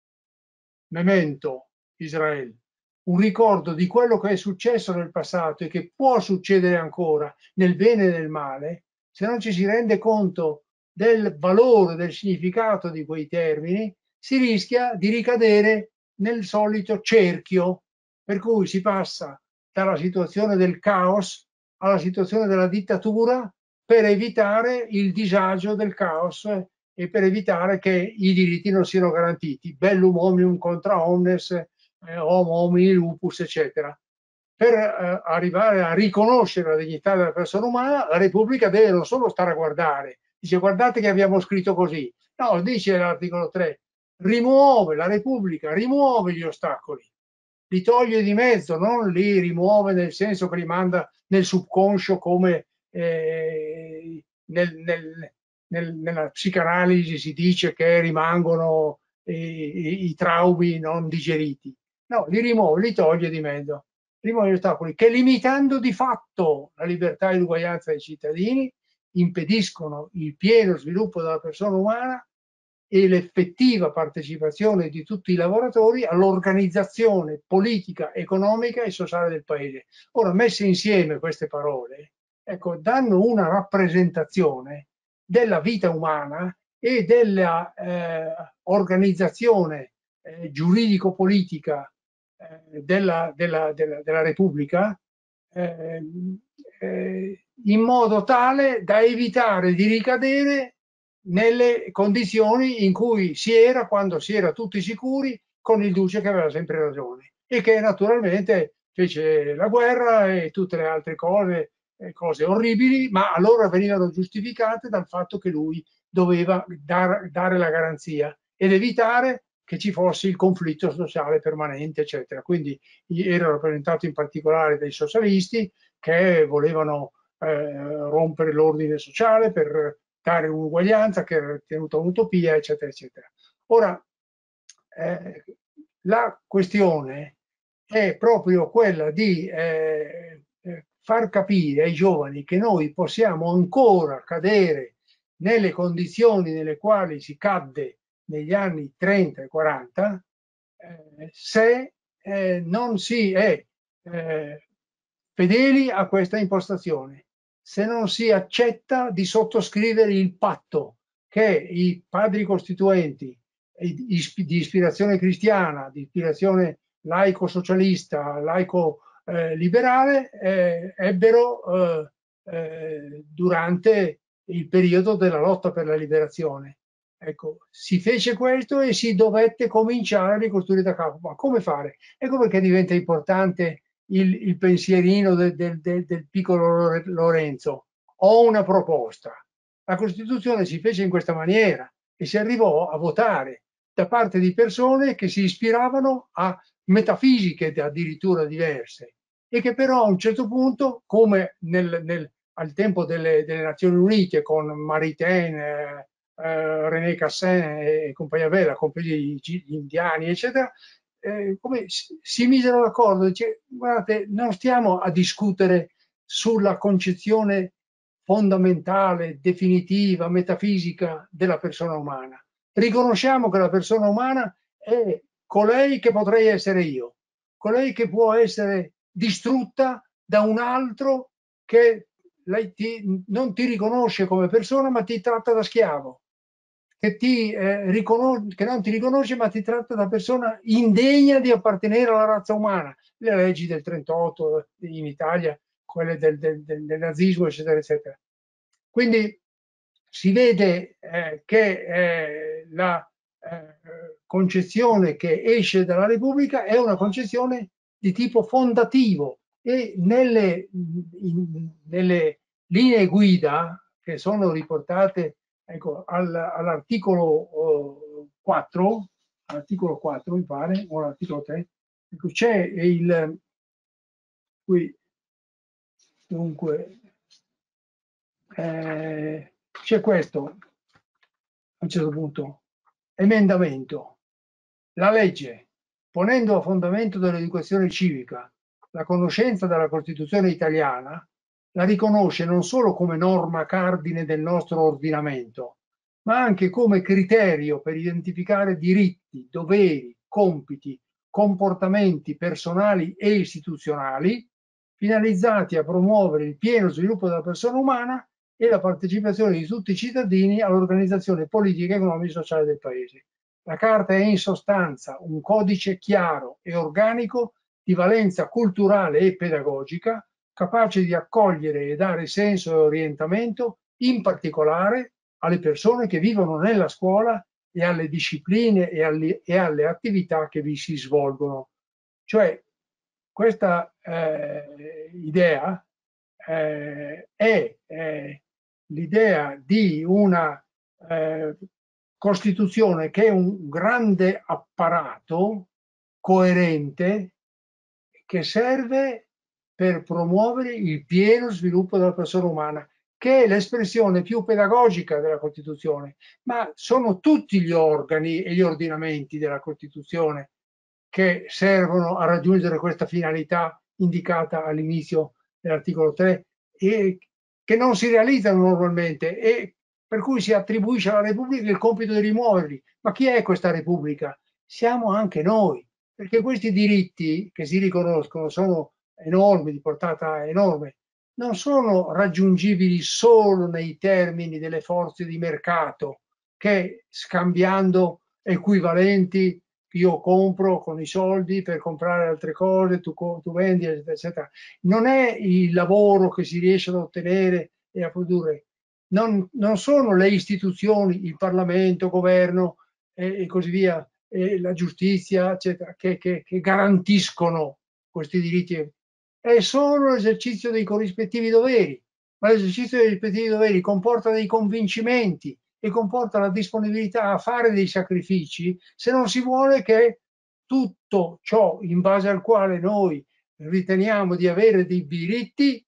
Speaker 2: memento Israele, un ricordo di quello che è successo nel passato e che può succedere ancora nel bene e nel male, se non ci si rende conto del valore, del significato di quei termini, si rischia di ricadere nel solito cerchio, per cui si passa dalla situazione del caos alla situazione della dittatura per evitare il disagio del caos e per evitare che i diritti non siano garantiti. Bellum omnium contra omnes, eh, homo homini lupus, eccetera. Per eh, arrivare a riconoscere la dignità della persona umana, la Repubblica deve non solo stare a guardare, dice guardate che abbiamo scritto così, no, dice l'articolo tre, rimuove, la Repubblica rimuove gli ostacoli, li toglie di mezzo, non li rimuove nel senso che li manda nel subconscio come eh, nel, nel, nel, nella psicanalisi si dice che rimangono i, i, i traumi non digeriti. No, li rimuove, li toglie di mezzo, rimuove gli ostacoli che limitando di fatto la libertà e l'uguaglianza dei cittadini impediscono il pieno sviluppo della persona umana e l'effettiva partecipazione di tutti i lavoratori all'organizzazione politica, economica e sociale del paese. Ora, messe insieme queste parole, ecco, danno una rappresentazione della vita umana e della eh, organizzazione eh, giuridico-politica eh, della, della, della, della Repubblica eh, eh, in modo tale da evitare di ricadere nelle condizioni in cui si era quando si era tutti sicuri con il duce che aveva sempre ragione e che naturalmente fece la guerra e tutte le altre cose, cose orribili, ma allora venivano giustificate dal fatto che lui doveva dar, dare la garanzia ed evitare che ci fosse il conflitto sociale permanente, eccetera. Quindi era rappresentato in particolare dai socialisti che volevano eh, rompere l'ordine sociale per dare un'uguaglianza che era ritenuta un'utopia, eccetera, eccetera. Ora, eh, la questione è proprio quella di eh, far capire ai giovani che noi possiamo ancora cadere nelle condizioni nelle quali si cadde negli anni trenta e quaranta eh, se eh, non si è eh, fedeli a questa impostazione, se non si accetta di sottoscrivere il patto che i padri costituenti di ispirazione cristiana, di ispirazione laico-socialista, laico-liberale, eh, ebbero eh, eh, durante il periodo della lotta per la liberazione. Ecco, si fece questo e si dovette cominciare a ricostruire da capo. Ma come fare? Ecco perché diventa importante il, il pensierino del, del, del, del piccolo Lorenzo. Ho una proposta. La Costituzione si fece in questa maniera e si arrivò a votare da parte di persone che si ispiravano a metafisiche addirittura diverse e che però a un certo punto, come nel, nel, al tempo delle, delle Nazioni Unite con Maritain, eh, eh, René Cassin e compagnia bella, compresi gli indiani, eccetera, eh, come si misero d'accordo, dice, guardate, non stiamo a discutere sulla concezione fondamentale, definitiva, metafisica della persona umana. Riconosciamo che la persona umana è colei che potrei essere io. colei che può essere distrutta da un altro che lei ti, non ti riconosce come persona ma ti tratta da schiavo, che, ti, eh, riconos- che non ti riconosce ma ti tratta da persona indegna di appartenere alla razza umana. Le leggi del trentotto in Italia, quelle del, del, del, del nazismo, eccetera, eccetera. Quindi si vede eh, che eh, la eh, concezione che esce dalla Repubblica è una concezione di tipo fondativo e nelle, in, nelle linee guida che sono riportate, ecco, al, all'articolo quattro, all'articolo quattro mi pare, o all'articolo tre, ecco, c'è il, qui, dunque, eh, c'è questo, a un certo punto, emendamento. La legge, ponendo a fondamento dell'educazione civica la conoscenza della Costituzione italiana, la riconosce non solo come norma cardine del nostro ordinamento, ma anche come criterio per identificare diritti, doveri, compiti, comportamenti personali e istituzionali finalizzati a promuovere il pieno sviluppo della persona umana e la partecipazione di tutti i cittadini all'organizzazione politica, economica e sociale del Paese. La Carta è in sostanza un codice chiaro e organico di valenza culturale e pedagogica, capace di accogliere e dare senso e orientamento, in particolare alle persone che vivono nella scuola e alle discipline e alle, e alle attività che vi si svolgono. Cioè, questa eh, idea eh, è eh, l'idea di una eh, Costituzione che è un grande apparato coerente che serve per promuovere il pieno sviluppo della persona umana, che è l'espressione più pedagogica della Costituzione, ma sono tutti gli organi e gli ordinamenti della Costituzione che servono a raggiungere questa finalità indicata all'inizio dell'articolo tre e che non si realizzano normalmente e per cui si attribuisce alla Repubblica il compito di rimuoverli. Ma chi è questa Repubblica? Siamo anche noi, perché questi diritti che si riconoscono sono enormi, di portata enorme, non sono raggiungibili solo nei termini delle forze di mercato che scambiando equivalenti io compro con i soldi per comprare altre cose, tu, tu vendi, eccetera, eccetera. Non è il lavoro che si riesce ad ottenere e a produrre, non, non sono le istituzioni, il Parlamento, il governo e, e così via, e la giustizia, eccetera, che, che, che garantiscono questi diritti. È solo l'esercizio dei corrispettivi doveri, ma l'esercizio dei rispettivi doveri comporta dei convincimenti e comporta la disponibilità a fare dei sacrifici se non si vuole che tutto ciò in base al quale noi riteniamo di avere dei diritti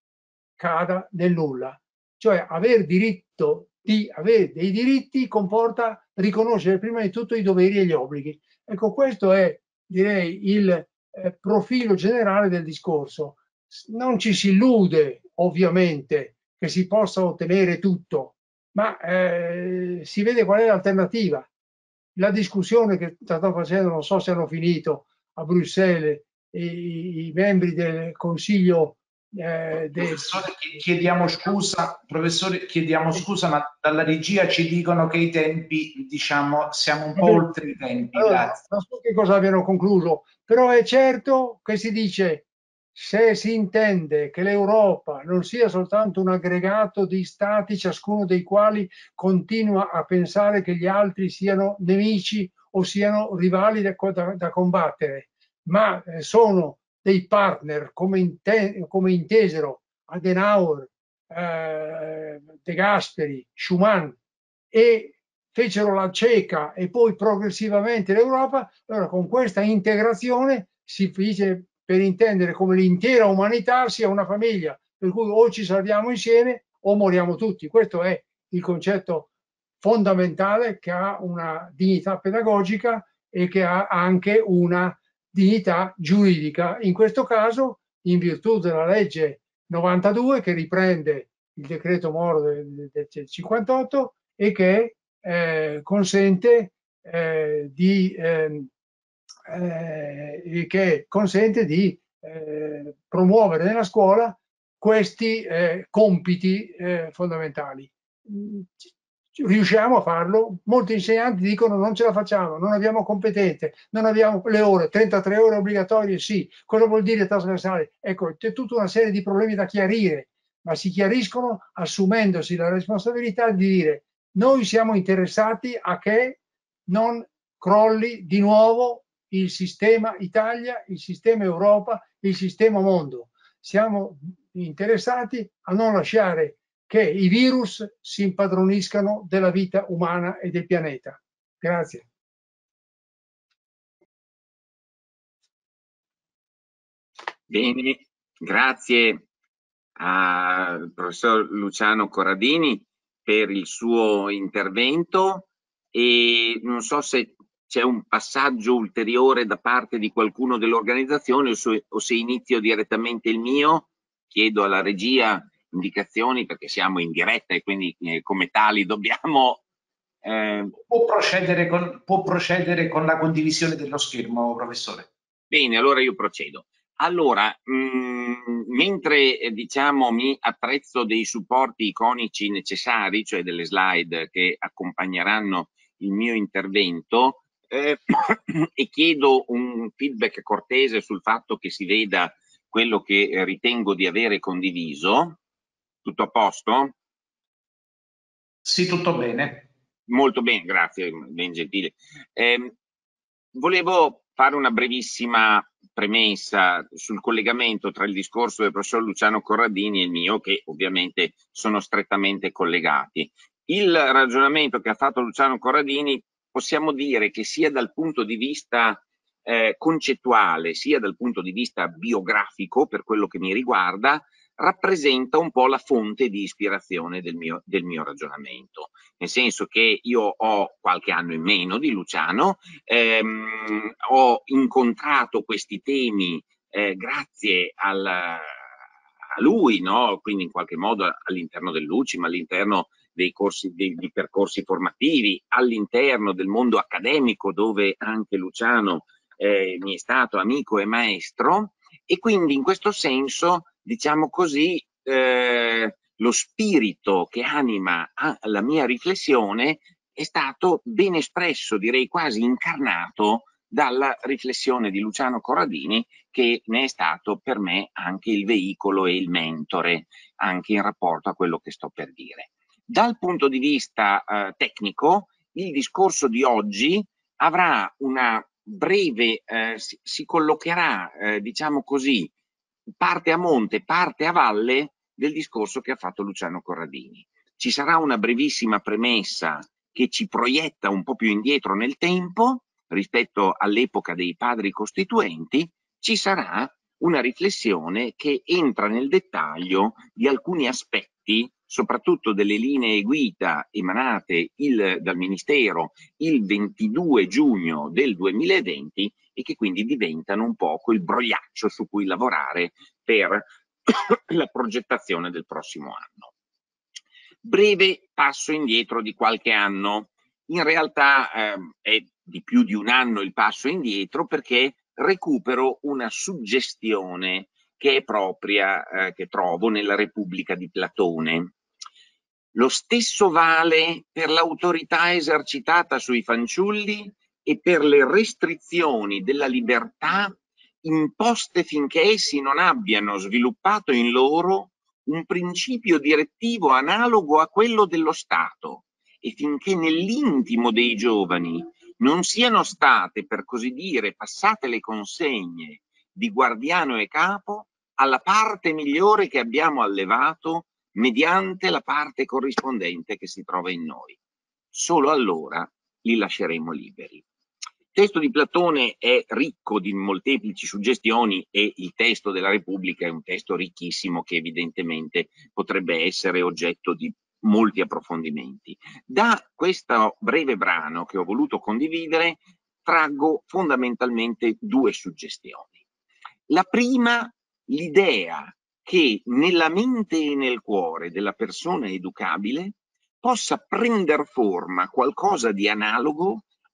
Speaker 2: cada nel nulla. Cioè aver diritto di avere dei diritti comporta riconoscere prima di tutto i doveri e gli obblighi. Ecco, questo è, direi, il eh, profilo generale del discorso. Non ci si illude, ovviamente, che si possa ottenere tutto, ma eh, si vede qual è l'alternativa. La discussione che sto facendo, non so se hanno finito a Bruxelles i, i membri del Consiglio. Eh, del...
Speaker 3: Professore, chiediamo scusa, professore, chiediamo scusa, ma dalla regia ci dicono che i tempi, diciamo, siamo un po' oltre i tempi.
Speaker 2: Allora,
Speaker 3: grazie.
Speaker 2: non so che cosa abbiano concluso, però è certo che si dice, se si intende che l'Europa non sia soltanto un aggregato di stati, ciascuno dei quali continua a pensare che gli altri siano nemici o siano rivali da, da, da combattere, ma eh, sono dei partner come, inte, come intesero Adenauer, eh, De Gasperi, Schuman e fecero la CECA e poi progressivamente l'Europa. Allora con questa integrazione si dice per intendere come l'intera umanità sia una famiglia, per cui o ci salviamo insieme o moriamo tutti. Questo è il concetto fondamentale che ha una dignità pedagogica e che ha anche una dignità giuridica. In questo caso, in virtù della legge novantadue che riprende il decreto Moro del, del cinquantotto e che eh, consente eh, di eh, eh, che consente di eh, promuovere nella scuola questi eh, compiti eh, fondamentali. Riusciamo a farlo? Molti insegnanti dicono non ce la facciamo, non abbiamo competenze, non abbiamo le ore, trentatré ore obbligatorie, sì. Cosa vuol dire trasversale? Ecco, c'è tutta una serie di problemi da chiarire, ma si chiariscono assumendosi la responsabilità di dire noi siamo interessati a che non crolli di nuovo il sistema Italia, il sistema Europa, il sistema mondo. Siamo interessati a non lasciare che i virus si impadroniscano della vita umana e del pianeta. Grazie.
Speaker 4: Bene, grazie al professor Luciano Corradini per il suo intervento e non so se c'è un passaggio ulteriore da parte di qualcuno dell'organizzazione o se inizio direttamente il mio. Chiedo alla regia indicazioni perché siamo in diretta e quindi eh, come tali dobbiamo... Eh...
Speaker 3: Può procedere con, può procedere con la condivisione dello schermo, professore.
Speaker 4: Bene, allora io procedo. Allora, mh, mentre eh, diciamo mi attrezzo dei supporti iconici necessari, cioè delle slide che accompagneranno il mio intervento, eh, e chiedo un feedback cortese sul fatto che si veda quello che eh, ritengo di avere condiviso. Tutto a posto?
Speaker 3: Sì, tutto bene.
Speaker 4: Molto bene, grazie, ben gentile. Eh, volevo fare una brevissima premessa sul collegamento tra il discorso del professor Luciano Corradini e il mio, che ovviamente sono strettamente collegati. Il ragionamento che ha fatto Luciano Corradini possiamo dire che sia dal punto di vista eh, concettuale, sia dal punto di vista biografico, per quello che mi riguarda, rappresenta un po' la fonte di ispirazione del mio, del mio ragionamento, nel senso che io ho qualche anno in meno di Luciano, ehm, ho incontrato questi temi eh, grazie al, a lui, no? Quindi in qualche modo all'interno dell'U C I M, all'interno dei corsi, dei, dei percorsi formativi, all'interno del mondo accademico dove anche Luciano eh, mi è stato amico e maestro, e quindi in questo senso diciamo così, eh, lo spirito che anima la mia riflessione è stato ben espresso, direi quasi incarnato, dalla riflessione di Luciano Corradini, che ne è stato per me anche il veicolo e il mentore, anche in rapporto a quello che sto per dire. Dal punto di vista eh, tecnico, il discorso di oggi avrà una breve, eh, si, si collocherà, eh, diciamo così, parte a monte, parte a valle del discorso che ha fatto Luciano Corradini. Ci sarà una brevissima premessa che ci proietta un po' più indietro nel tempo rispetto all'epoca dei padri costituenti, ci sarà una riflessione che entra nel dettaglio di alcuni aspetti, soprattutto delle linee guida emanate il, dal Ministero il ventidue giugno del duemilaventi e che quindi diventano un po' quel brogliaccio su cui lavorare per la progettazione del prossimo anno. Breve passo indietro di qualche anno. In realtà eh, è di più di un anno il passo indietro perché recupero una suggestione che è propria, eh, che trovo nella Repubblica di Platone. Lo stesso vale per l'autorità esercitata sui fanciulli e per le restrizioni della libertà imposte finché essi non abbiano sviluppato in loro un principio direttivo analogo a quello dello Stato e finché nell'intimo dei giovani non siano state, per così dire, passate le consegne di guardiano e capo alla parte migliore che abbiamo allevato mediante la parte corrispondente che si trova in noi. Solo allora li lasceremo liberi. Il testo di Platone è ricco di molteplici suggestioni e il testo della Repubblica è un testo ricchissimo che evidentemente potrebbe essere oggetto di molti approfondimenti. Da questo breve brano che ho voluto condividere traggo fondamentalmente due suggestioni. La prima, l'idea che nella mente e nel cuore della persona educabile possa prendere forma qualcosa di analogo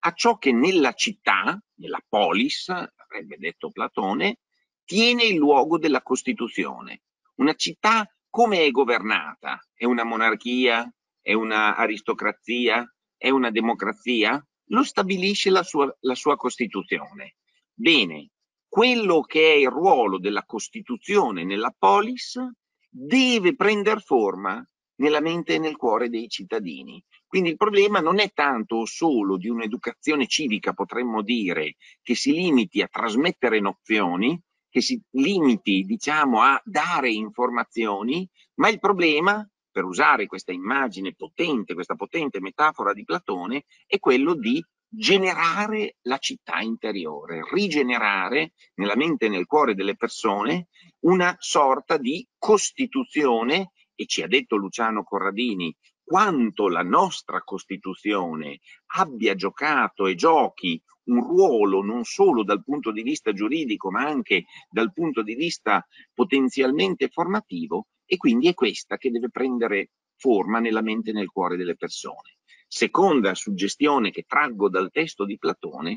Speaker 4: a ciò che nella città, nella polis, avrebbe detto Platone, tiene il luogo della Costituzione. Una città come è governata? È una monarchia? È una aristocrazia? È una democrazia? Lo stabilisce la sua, la sua Costituzione. Bene, quello che è il ruolo della Costituzione nella polis deve prendere forma nella mente e nel cuore dei cittadini. Quindi il problema non è tanto solo di un'educazione civica, potremmo dire, che si limiti a trasmettere nozioni, che si limiti, diciamo, a dare informazioni, ma il problema, per usare questa immagine potente, questa potente metafora di Platone, è quello di generare la città interiore, rigenerare nella mente e nel cuore delle persone una sorta di costituzione, e ci ha detto Luciano Corradini quanto la nostra Costituzione abbia giocato e giochi un ruolo non solo dal punto di vista giuridico ma anche dal punto di vista potenzialmente formativo, e quindi è questa che deve prendere forma nella mente e nel cuore delle persone. Seconda suggestione che traggo dal testo di Platone: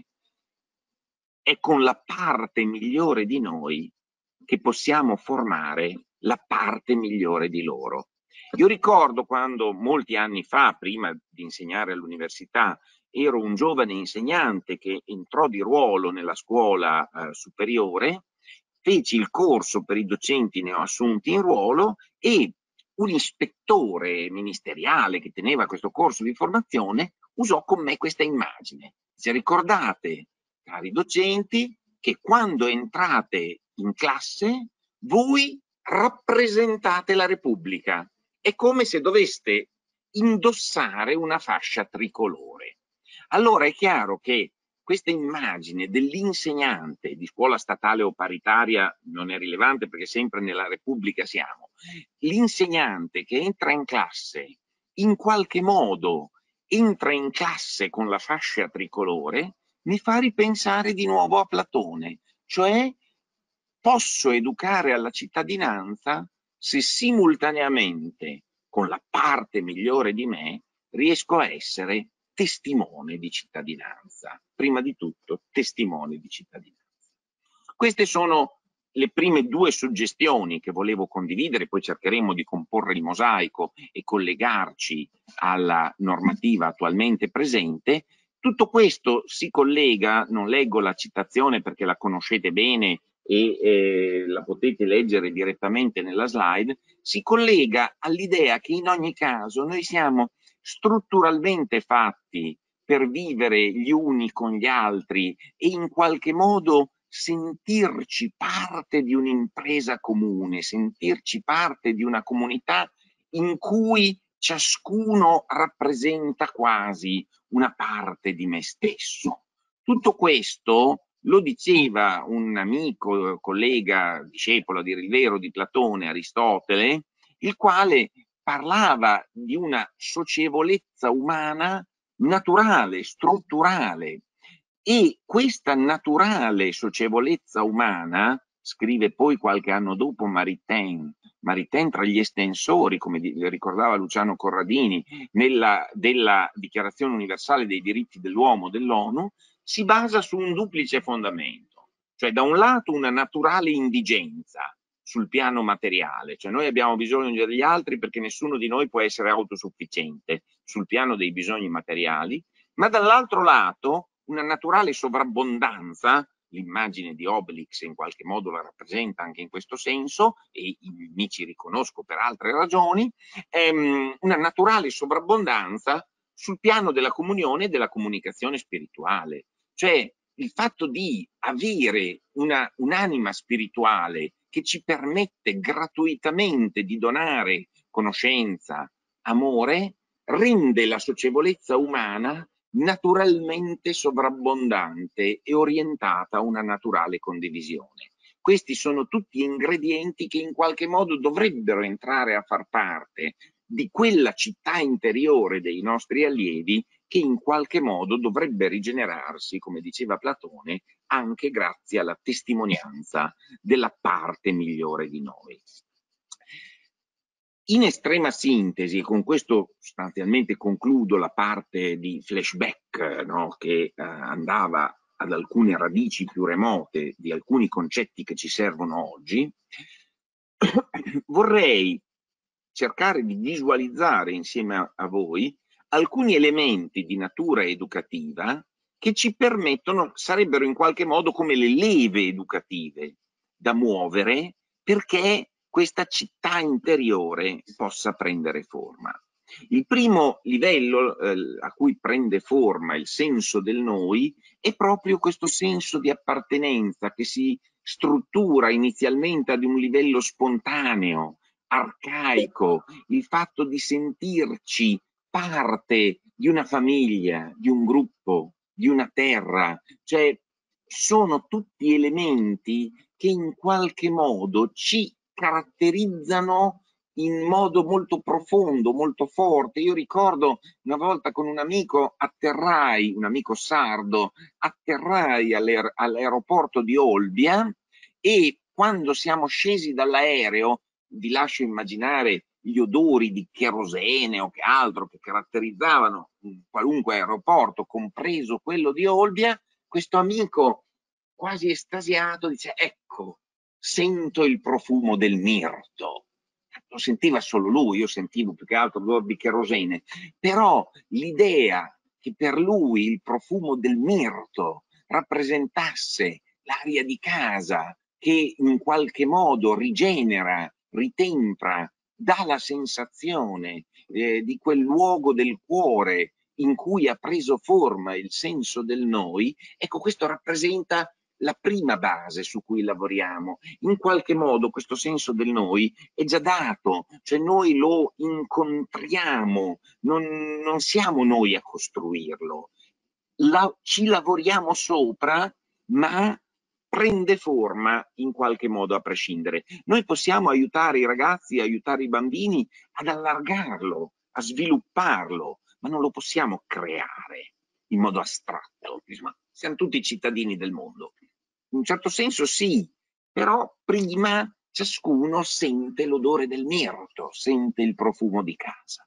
Speaker 4: è con la parte migliore di noi che possiamo formare la parte migliore di loro. Io ricordo quando molti anni fa, prima di insegnare all'università, ero un giovane insegnante che entrò di ruolo nella scuola eh, superiore, feci il corso per i docenti neoassunti in ruolo e un ispettore ministeriale che teneva questo corso di formazione usò con me questa immagine. Se ricordate, cari docenti, che quando entrate in classe voi rappresentate la Repubblica. È come se doveste indossare una fascia tricolore. Allora è chiaro che questa immagine dell'insegnante di scuola statale o paritaria non è rilevante perché sempre nella Repubblica siamo. L'insegnante che entra in classe, in qualche modo entra in classe con la fascia tricolore, mi fa ripensare di nuovo a Platone, cioè posso educare alla cittadinanza se simultaneamente con la parte migliore di me riesco a essere testimone di cittadinanza, prima di tutto testimone di cittadinanza. Queste sono le prime due suggestioni che volevo condividere, poi cercheremo di comporre il mosaico e collegarci alla normativa attualmente presente. Tutto questo si collega, non leggo la citazione perché la conoscete bene e eh, la potete leggere direttamente nella slide, si collega all'idea che in ogni caso noi siamo strutturalmente fatti per vivere gli uni con gli altri e in qualche modo sentirci parte di un'impresa comune, sentirci parte di una comunità in cui ciascuno rappresenta quasi una parte di me stesso. Tutto questo lo diceva un amico, collega, discepolo a dire il vero di Platone, Aristotele, il quale parlava di una socievolezza umana naturale, strutturale, e questa naturale socievolezza umana, scrive poi qualche anno dopo Maritain, Maritain tra gli estensori, come ricordava Luciano Corradini, nella, della Dichiarazione Universale dei Diritti dell'Uomo dell'ONU, si basa su un duplice fondamento, cioè da un lato una naturale indigenza sul piano materiale, cioè noi abbiamo bisogno degli altri perché nessuno di noi può essere autosufficiente sul piano dei bisogni materiali, ma dall'altro lato una naturale sovrabbondanza, l'immagine di Obelix in qualche modo la rappresenta anche in questo senso, e mi ci riconosco per altre ragioni, ehm, una naturale sovrabbondanza sul piano della comunione e della comunicazione spirituale, cioè il fatto di avere una, un'anima spirituale che ci permette gratuitamente di donare conoscenza, amore, rende la socievolezza umana naturalmente sovrabbondante e orientata a una naturale condivisione. Questi sono tutti ingredienti che in qualche modo dovrebbero entrare a far parte di quella città interiore dei nostri allievi che in qualche modo dovrebbe rigenerarsi, come diceva Platone, anche grazie alla testimonianza della parte migliore di noi. In estrema sintesi, e con questo sostanzialmente concludo la parte di flashback Beck, no? Che eh, andava ad alcune radici più remote di alcuni concetti che ci servono oggi, vorrei cercare di visualizzare insieme a, a voi alcuni elementi di natura educativa che ci permettono, sarebbero in qualche modo come le leve educative da muovere perché questa città interiore possa prendere forma. Il primo livello eh, a cui prende forma il senso del noi è proprio questo senso di appartenenza che si struttura inizialmente ad un livello spontaneo, arcaico, il fatto di sentirci parte di una famiglia, di un gruppo, di una terra, cioè sono tutti elementi che in qualche modo ci caratterizzano in modo molto profondo, molto forte. Io ricordo una volta con un amico atterrai, un amico sardo, atterrai all'aeroporto di Olbia e quando siamo scesi dall'aereo, vi lascio immaginare gli odori di cherosene o che altro che caratterizzavano qualunque aeroporto, compreso quello di Olbia, questo amico quasi estasiato dice: ecco, sento il profumo del mirto. Lo sentiva solo lui, io sentivo più che altro l'odore di cherosene, però l'idea che per lui il profumo del mirto rappresentasse l'aria di casa che in qualche modo rigenera, ritempra, dà la sensazione eh, di quel luogo del cuore in cui ha preso forma il senso del noi, ecco, questo rappresenta la prima base su cui lavoriamo. In qualche modo questo senso del noi è già dato, cioè noi lo incontriamo, non, non siamo noi a costruirlo. La, ci lavoriamo sopra, ma prende forma in qualche modo a prescindere. Noi possiamo aiutare i ragazzi, aiutare i bambini ad allargarlo, a svilupparlo, ma non lo possiamo creare in modo astratto. Siamo tutti cittadini del mondo. In un certo senso sì, però prima ciascuno sente l'odore del mirto, sente il profumo di casa.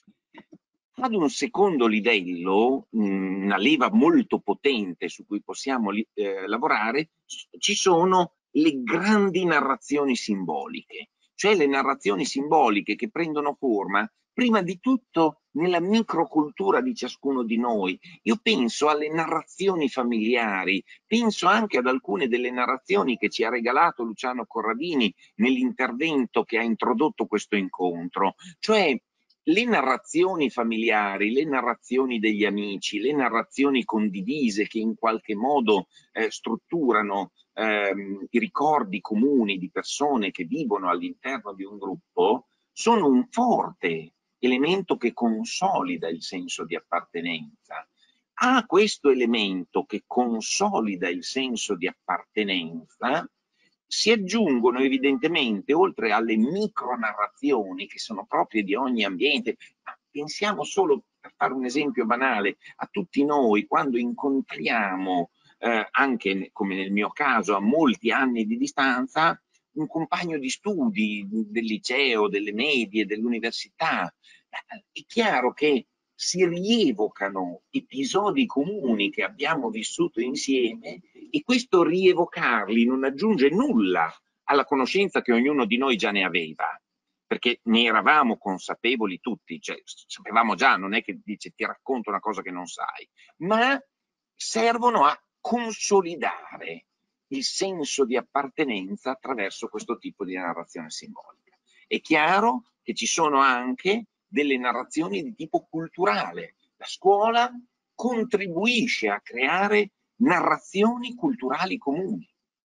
Speaker 4: Ad un secondo livello, una leva molto potente su cui possiamo eh, lavorare, ci sono le grandi narrazioni simboliche, cioè le narrazioni simboliche che prendono forma prima di tutto nella microcultura di ciascuno di noi. Io penso alle narrazioni familiari, penso anche ad alcune delle narrazioni che ci ha regalato Luciano Corradini nell'intervento che ha introdotto questo incontro, cioè le narrazioni familiari, le narrazioni degli amici, le narrazioni condivise che in qualche modo eh, strutturano ehm, i ricordi comuni di persone che vivono all'interno di un gruppo, sono un forte elemento che consolida il senso di appartenenza. A questo elemento che consolida il senso di appartenenza si aggiungono evidentemente, oltre alle micronarrazioni che sono proprie di ogni ambiente, ma pensiamo solo, per fare un esempio banale, a tutti noi quando incontriamo, eh, anche come nel mio caso, a molti anni di distanza, un compagno di studi del liceo, delle medie, dell'università. È chiaro che si rievocano episodi comuni che abbiamo vissuto insieme e questo rievocarli non aggiunge nulla alla conoscenza che ognuno di noi già ne aveva, perché ne eravamo consapevoli tutti, cioè sapevamo già, non è che dice ti racconto una cosa che non sai, ma servono a consolidare il senso di appartenenza attraverso questo tipo di narrazione simbolica. È chiaro che ci sono anche delle narrazioni di tipo culturale. La scuola contribuisce a creare narrazioni culturali comuni.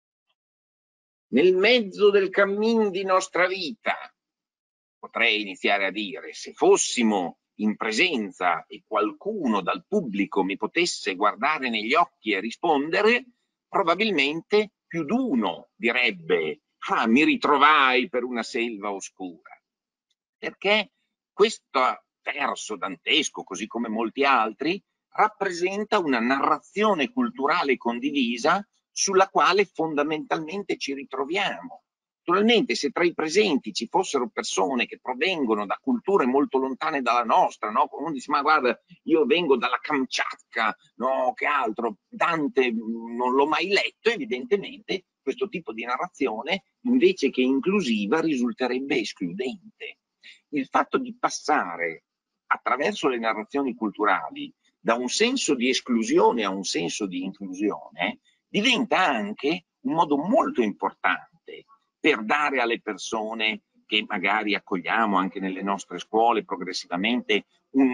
Speaker 4: Nel mezzo del cammin di nostra vita, potrei iniziare a dire, se fossimo in presenza e qualcuno dal pubblico mi potesse guardare negli occhi e rispondere, probabilmente più d'uno direbbe: ah, mi ritrovai per una selva oscura. Perché questo verso dantesco, così come molti altri, rappresenta una narrazione culturale condivisa sulla quale fondamentalmente ci ritroviamo. Naturalmente, se tra i presenti ci fossero persone che provengono da culture molto lontane dalla nostra, no? Uno dice, ma guarda, io vengo dalla Kamchatka, no? Che altro, Dante non l'ho mai letto, evidentemente questo tipo di narrazione, invece che inclusiva, risulterebbe escludente. Il fatto di passare attraverso le narrazioni culturali da un senso di esclusione a un senso di inclusione diventa anche un modo molto importante per dare alle persone che magari accogliamo anche nelle nostre scuole progressivamente un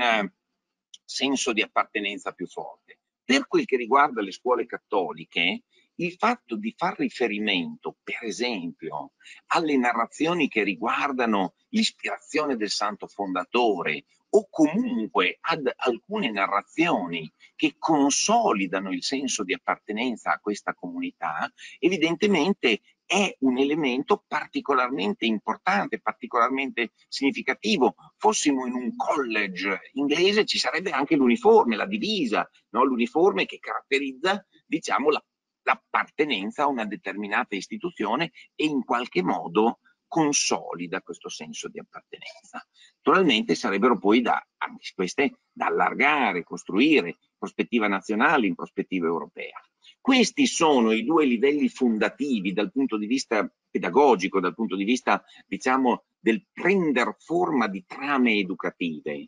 Speaker 4: senso di appartenenza più forte. Per quel che riguarda le scuole cattoliche, il fatto di far riferimento, per esempio, alle narrazioni che riguardano l'ispirazione del santo fondatore o comunque ad alcune narrazioni che consolidano il senso di appartenenza a questa comunità, evidentemente è un elemento particolarmente importante, particolarmente significativo. Fossimo in un college inglese, ci sarebbe anche l'uniforme, la divisa, no? L'uniforme che caratterizza, diciamo, la l'appartenenza a una determinata istituzione e in qualche modo consolida questo senso di appartenenza. Naturalmente sarebbero poi da, queste da allargare, costruire in prospettiva nazionale, in prospettiva europea. Questi sono i due livelli fondativi dal punto di vista pedagogico, dal punto di vista, diciamo, del prender forma di trame educative.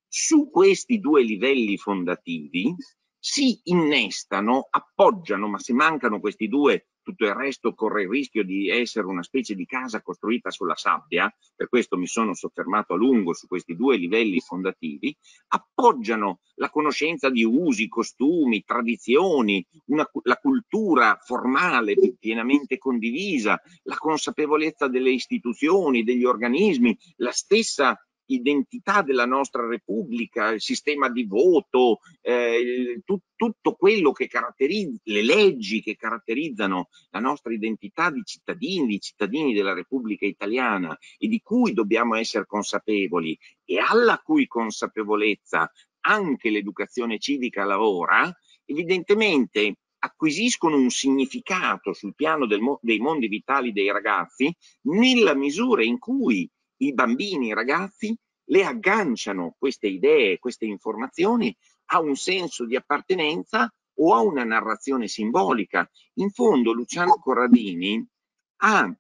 Speaker 4: Su questi due livelli fondativi si innestano, appoggiano, ma se mancano questi due, tutto il resto corre il rischio di essere una specie di casa costruita sulla sabbia, per questo mi sono soffermato a lungo su questi due livelli fondativi, appoggiano la conoscenza di usi, costumi, tradizioni, una, la cultura formale pienamente condivisa, la consapevolezza delle istituzioni, degli organismi, la stessa identità della nostra Repubblica, il sistema di voto, eh, il, tu, tutto quello che caratterizza, le leggi che caratterizzano la nostra identità di cittadini, di cittadini della Repubblica Italiana e di cui dobbiamo essere consapevoli e alla cui consapevolezza anche l'educazione civica lavora, evidentemente acquisiscono un significato sul piano del mo- dei mondi vitali dei ragazzi nella misura in cui i bambini, i ragazzi, le agganciano queste idee, queste informazioni a un senso di appartenenza o a una narrazione simbolica. In fondo Luciano Corradini ha,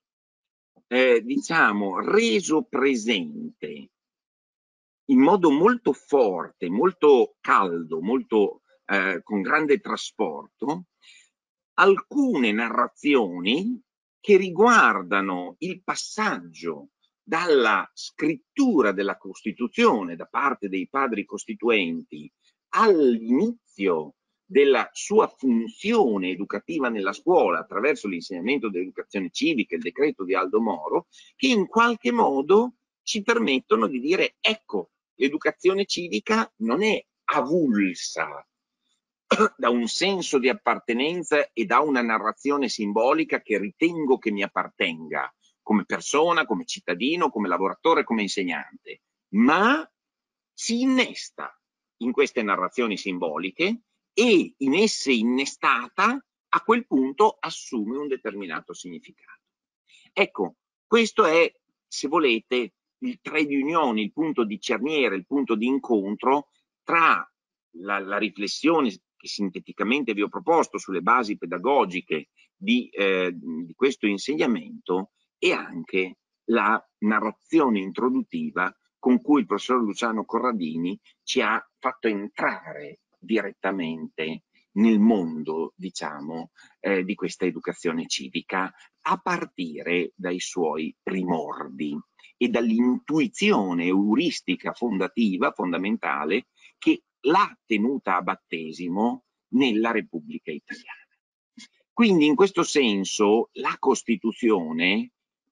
Speaker 4: eh, diciamo, reso presente in modo molto forte, molto caldo, molto eh, con grande trasporto, alcune narrazioni che riguardano il passaggio dalla scrittura della Costituzione da parte dei padri costituenti all'inizio della sua funzione educativa nella scuola attraverso l'insegnamento dell'educazione civica, il decreto di Aldo Moro, che in qualche modo ci permettono di dire ecco, l'educazione civica non è avulsa da un senso di appartenenza e da una narrazione simbolica che ritengo che mi appartenga come persona, come cittadino, come lavoratore, come insegnante, ma si innesta in queste narrazioni simboliche e in esse innestata a quel punto assume un determinato significato. Ecco, questo è, se volete, il trade union, il punto di cerniera, il punto di incontro tra la, la riflessione che sinteticamente vi ho proposto sulle basi pedagogiche di, eh, di questo insegnamento e anche la narrazione introduttiva con cui il professor Luciano Corradini ci ha fatto entrare direttamente nel mondo, diciamo, eh, di questa educazione civica a partire dai suoi primordi e dall'intuizione euristica fondativa, fondamentale, che l'ha tenuta a battesimo nella Repubblica Italiana. Quindi in questo senso la Costituzione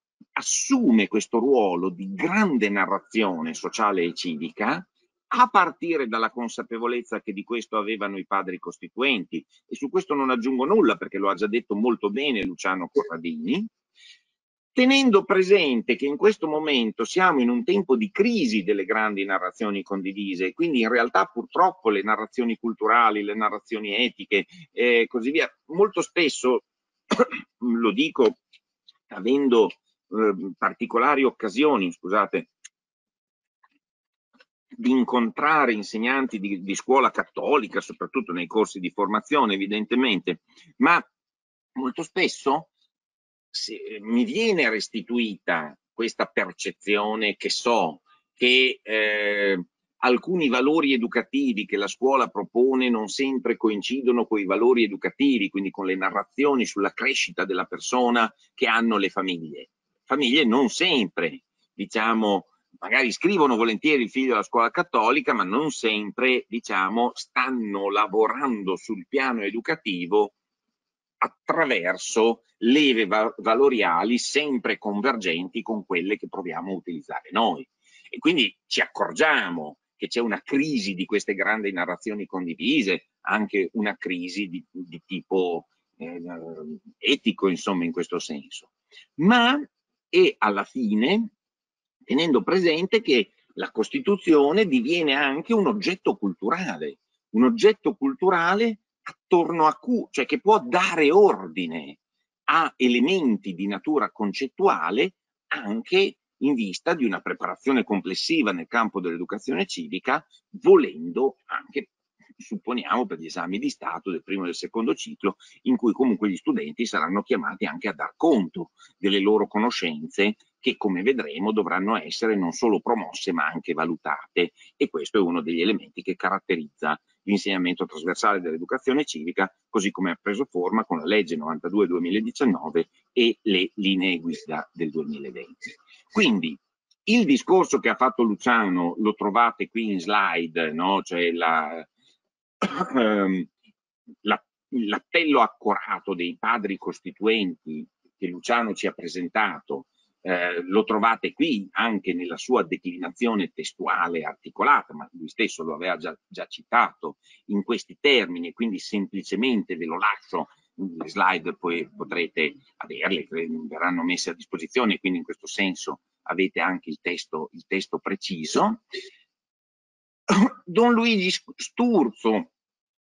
Speaker 4: assume questo ruolo di grande narrazione sociale e civica a partire dalla consapevolezza che di questo avevano i padri costituenti, e su questo non aggiungo nulla perché lo ha già detto molto bene Luciano Corradini, tenendo presente che in questo momento siamo in un tempo di crisi delle grandi narrazioni condivise e quindi in realtà purtroppo le narrazioni culturali, le narrazioni etiche e così via, molto spesso, lo dico avendo eh, particolari occasioni, scusate, di incontrare insegnanti di, di scuola cattolica, soprattutto nei corsi di formazione evidentemente, ma molto spesso se, mi viene restituita questa percezione che so che eh, alcuni valori educativi che la scuola propone non sempre coincidono con i valori educativi, quindi con le narrazioni sulla crescita della persona che hanno le famiglie. Famiglie non sempre, diciamo, magari scrivono volentieri il figlio alla scuola cattolica, ma non sempre, diciamo, stanno lavorando sul piano educativo attraverso leve va valoriali sempre convergenti con quelle che proviamo a utilizzare noi. E quindi ci accorgiamo che c'è una crisi di queste grandi narrazioni condivise, anche una crisi di, di tipo eh, etico, insomma, in questo senso. Ma e alla fine, tenendo presente che la Costituzione diviene anche un oggetto culturale, un oggetto culturale attorno a cui, cioè che può dare ordine a elementi di natura concettuale anche in vista di una preparazione complessiva nel campo dell'educazione civica, volendo anche, supponiamo, per gli esami di Stato del primo e del secondo ciclo, in cui comunque gli studenti saranno chiamati anche a dar conto delle loro conoscenze che, come vedremo, dovranno essere non solo promosse ma anche valutate, e questo è uno degli elementi che caratterizza l'insegnamento trasversale dell'educazione civica, così come ha preso forma con la legge novantadue duemiladiciannove e le linee guida del duemilaventi. Quindi il discorso che ha fatto Luciano lo trovate qui in slide, no? Cioè la, l'appello accorato dei padri costituenti che Luciano ci ha presentato, eh, lo trovate qui anche nella sua declinazione testuale articolata, ma lui stesso lo aveva già, già citato in questi termini, e quindi semplicemente ve lo lascio. Le slide poi potrete averle, verranno messe a disposizione, quindi in questo senso avete anche il testo, il testo preciso. Don Luigi Sturzo,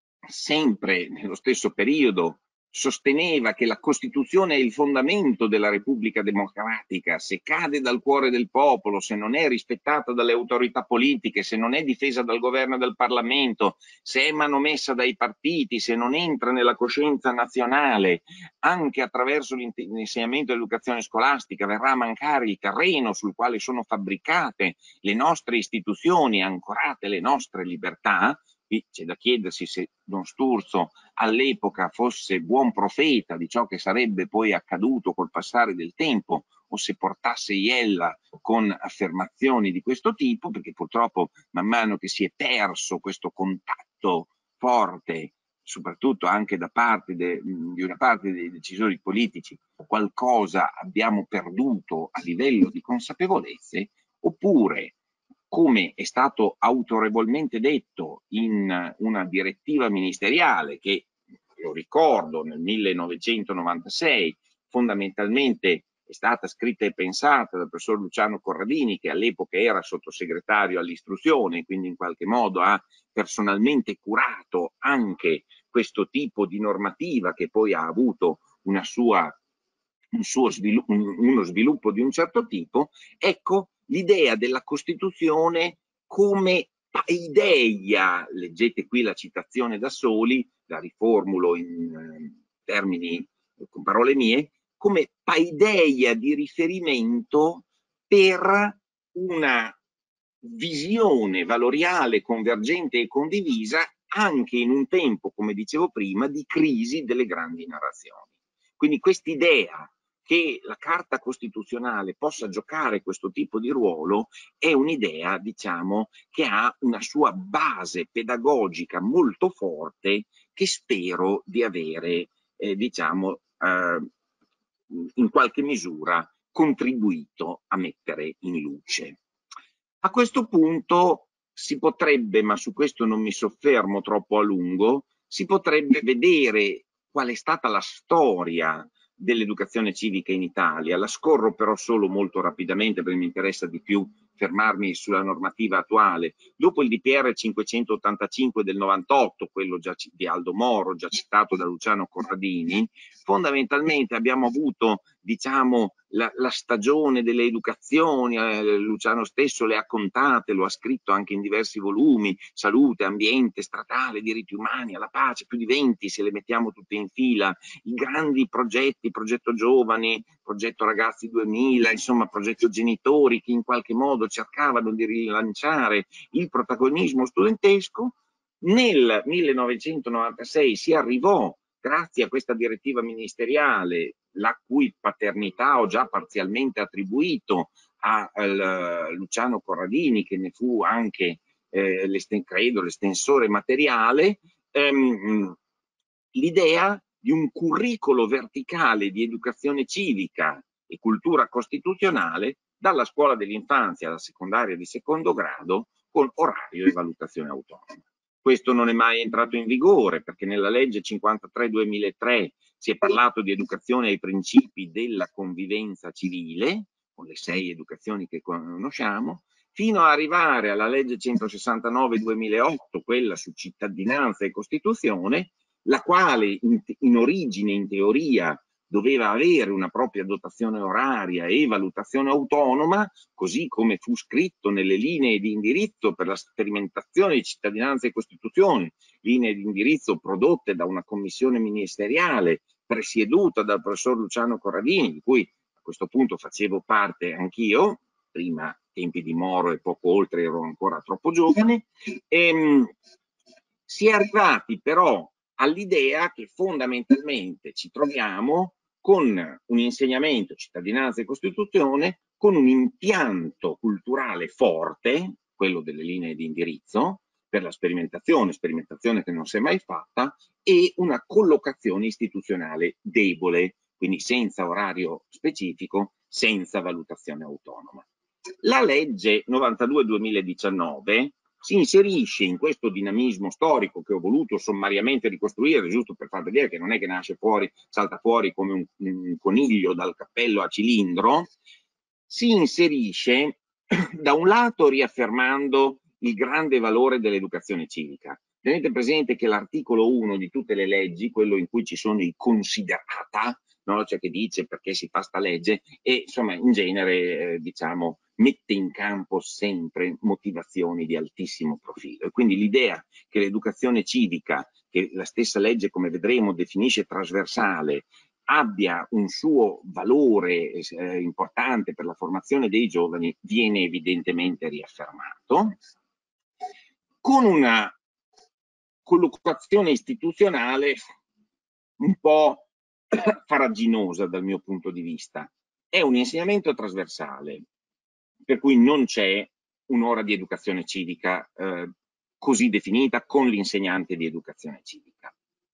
Speaker 4: sempre nello stesso periodo, sosteneva che la Costituzione è il fondamento della Repubblica Democratica. Se cade dal cuore del popolo, se non è rispettata dalle autorità politiche, se non è difesa dal governo e dal Parlamento, se è manomessa dai partiti, se non entra nella coscienza nazionale, anche attraverso l'insegnamento dell'educazione scolastica, verrà a mancare il terreno sul quale sono fabbricate le nostre istituzioni, ancorate le nostre libertà. Qui c'è da chiedersi se Don Sturzo all'epoca fosse buon profeta di ciò che sarebbe poi accaduto col passare del tempo, o se portasse iella con affermazioni di questo tipo, perché purtroppo man mano che si è perso questo contatto forte, soprattutto anche da parte de, di una parte dei decisori politici, qualcosa abbiamo perduto a livello di consapevolezze, oppure, come è stato autorevolmente detto in una direttiva ministeriale che, lo ricordo, nel millenovecentonovantasei fondamentalmente è stata scritta e pensata dal professor Luciano Corradini, che all'epoca era sottosegretario all'istruzione, quindi in qualche modo ha personalmente curato anche questo tipo di normativa, che poi ha avuto una sua, un suo sviluppo, uno sviluppo di un certo tipo. Ecco, l'idea della Costituzione come paideia, leggete qui la citazione da soli, la riformulo in eh, termini, con parole mie, come paideia di riferimento per una visione valoriale, convergente e condivisa anche in un tempo, come dicevo prima, di crisi delle grandi narrazioni. Quindi quest'idea che la Carta Costituzionale possa giocare questo tipo di ruolo è un'idea, diciamo, che ha una sua base pedagogica molto forte, che spero di avere, eh, diciamo, eh, in qualche misura contribuito a mettere in luce. A questo punto si potrebbe, ma su questo non mi soffermo troppo a lungo, si potrebbe vedere qual è stata la storia dell'educazione civica in Italia. La scorro però solo molto rapidamente, perché mi interessa di più fermarmi sulla normativa attuale. Dopo il D P R cinquecentottantacinque del novantotto, quello già di Aldo Moro, già citato da Luciano Corradini, fondamentalmente abbiamo avuto, diciamo, la, la stagione delle educazioni, eh, Luciano stesso le ha contate, lo ha scritto anche in diversi volumi: salute, ambiente, statale, diritti umani, alla pace, più di venti se le mettiamo tutte in fila, i grandi progetti, progetto giovani, progetto ragazzi duemila, insomma progetto genitori, che in qualche modo cercavano di rilanciare il protagonismo studentesco. Nel millenovecentonovantasei si arrivò, grazie a questa direttiva ministeriale, la cui paternità ho già parzialmente attribuito a, a Luciano Corradini, che ne fu anche, eh, credo, l'estensore materiale, ehm, l'idea di un curricolo verticale di educazione civica e cultura costituzionale dalla scuola dell'infanzia alla secondaria di secondo grado, con orario e valutazione autonoma. Questo non è mai entrato in vigore, perché nella legge cinquantatré duemilatré si è parlato di educazione ai principi della convivenza civile, con le sei educazioni che conosciamo, fino ad arrivare alla legge centosessantanove duemilaotto, quella su cittadinanza e Costituzione, la quale in, in origine, in teoria, doveva avere una propria dotazione oraria e valutazione autonoma, così come fu scritto nelle linee di indirizzo per la sperimentazione di cittadinanza e Costituzione, linee di indirizzo prodotte da una commissione ministeriale presieduta dal professor Luciano Corradini, di cui a questo punto facevo parte anch'io, prima tempi di Moro e poco oltre, ero ancora troppo giovane. E, si è arrivati però all'idea che fondamentalmente ci troviamo con un insegnamento, cittadinanza e Costituzione, con un impianto culturale forte, quello delle linee di indirizzo, per la sperimentazione, sperimentazione che non si è mai fatta, e una collocazione istituzionale debole, quindi senza orario specifico, senza valutazione autonoma. La legge novantadue duemiladiciannove si inserisce in questo dinamismo storico che ho voluto sommariamente ricostruire, giusto per far vedere che non è che nasce fuori, salta fuori come un, un coniglio dal cappello a cilindro. Si inserisce da un lato riaffermando il grande valore dell'educazione civica. Tenete presente che l'articolo uno di tutte le leggi, quello in cui ci sono i considerata, no? Cioè che dice perché si fa sta legge, e insomma in genere eh, diciamo mette in campo sempre motivazioni di altissimo profilo. E quindi l'idea che l'educazione civica, che la stessa legge, come vedremo, definisce trasversale, abbia un suo valore eh, importante per la formazione dei giovani, viene evidentemente riaffermato, con una collocazione istituzionale un po' farraginosa dal mio punto di vista. È un insegnamento trasversale, per cui non c'è un'ora di educazione civica eh, così definita con l'insegnante di educazione civica.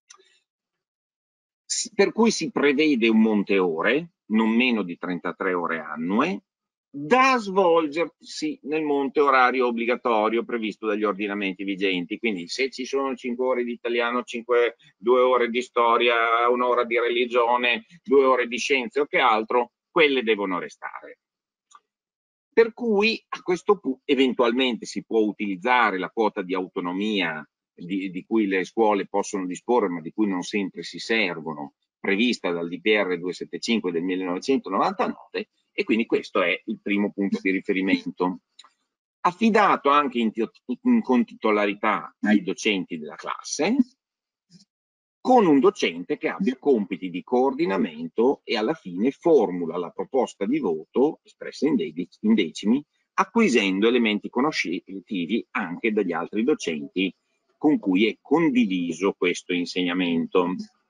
Speaker 4: Per cui si prevede un monte ore, non meno di trentatré ore annue, da svolgersi nel monte orario obbligatorio previsto dagli ordinamenti vigenti. Quindi se ci sono cinque ore di italiano, cinque, due ore di storia, un'ora di religione, due ore di scienze o che altro, quelle devono restare. Per cui a questo punto eventualmente si può utilizzare la quota di autonomia di, di cui le scuole possono disporre, ma di cui non sempre si servono, prevista dal D P R duecentosettantacinque del millenovecentonovantanove, e quindi questo è il primo punto di riferimento. Affidato anche in, in contitolarità ai docenti della classe, con un docente che abbia compiti di coordinamento e alla fine formula la proposta di voto espressa in, de in decimi, acquisendo elementi conoscitivi anche dagli altri docenti con cui è condiviso questo insegnamento.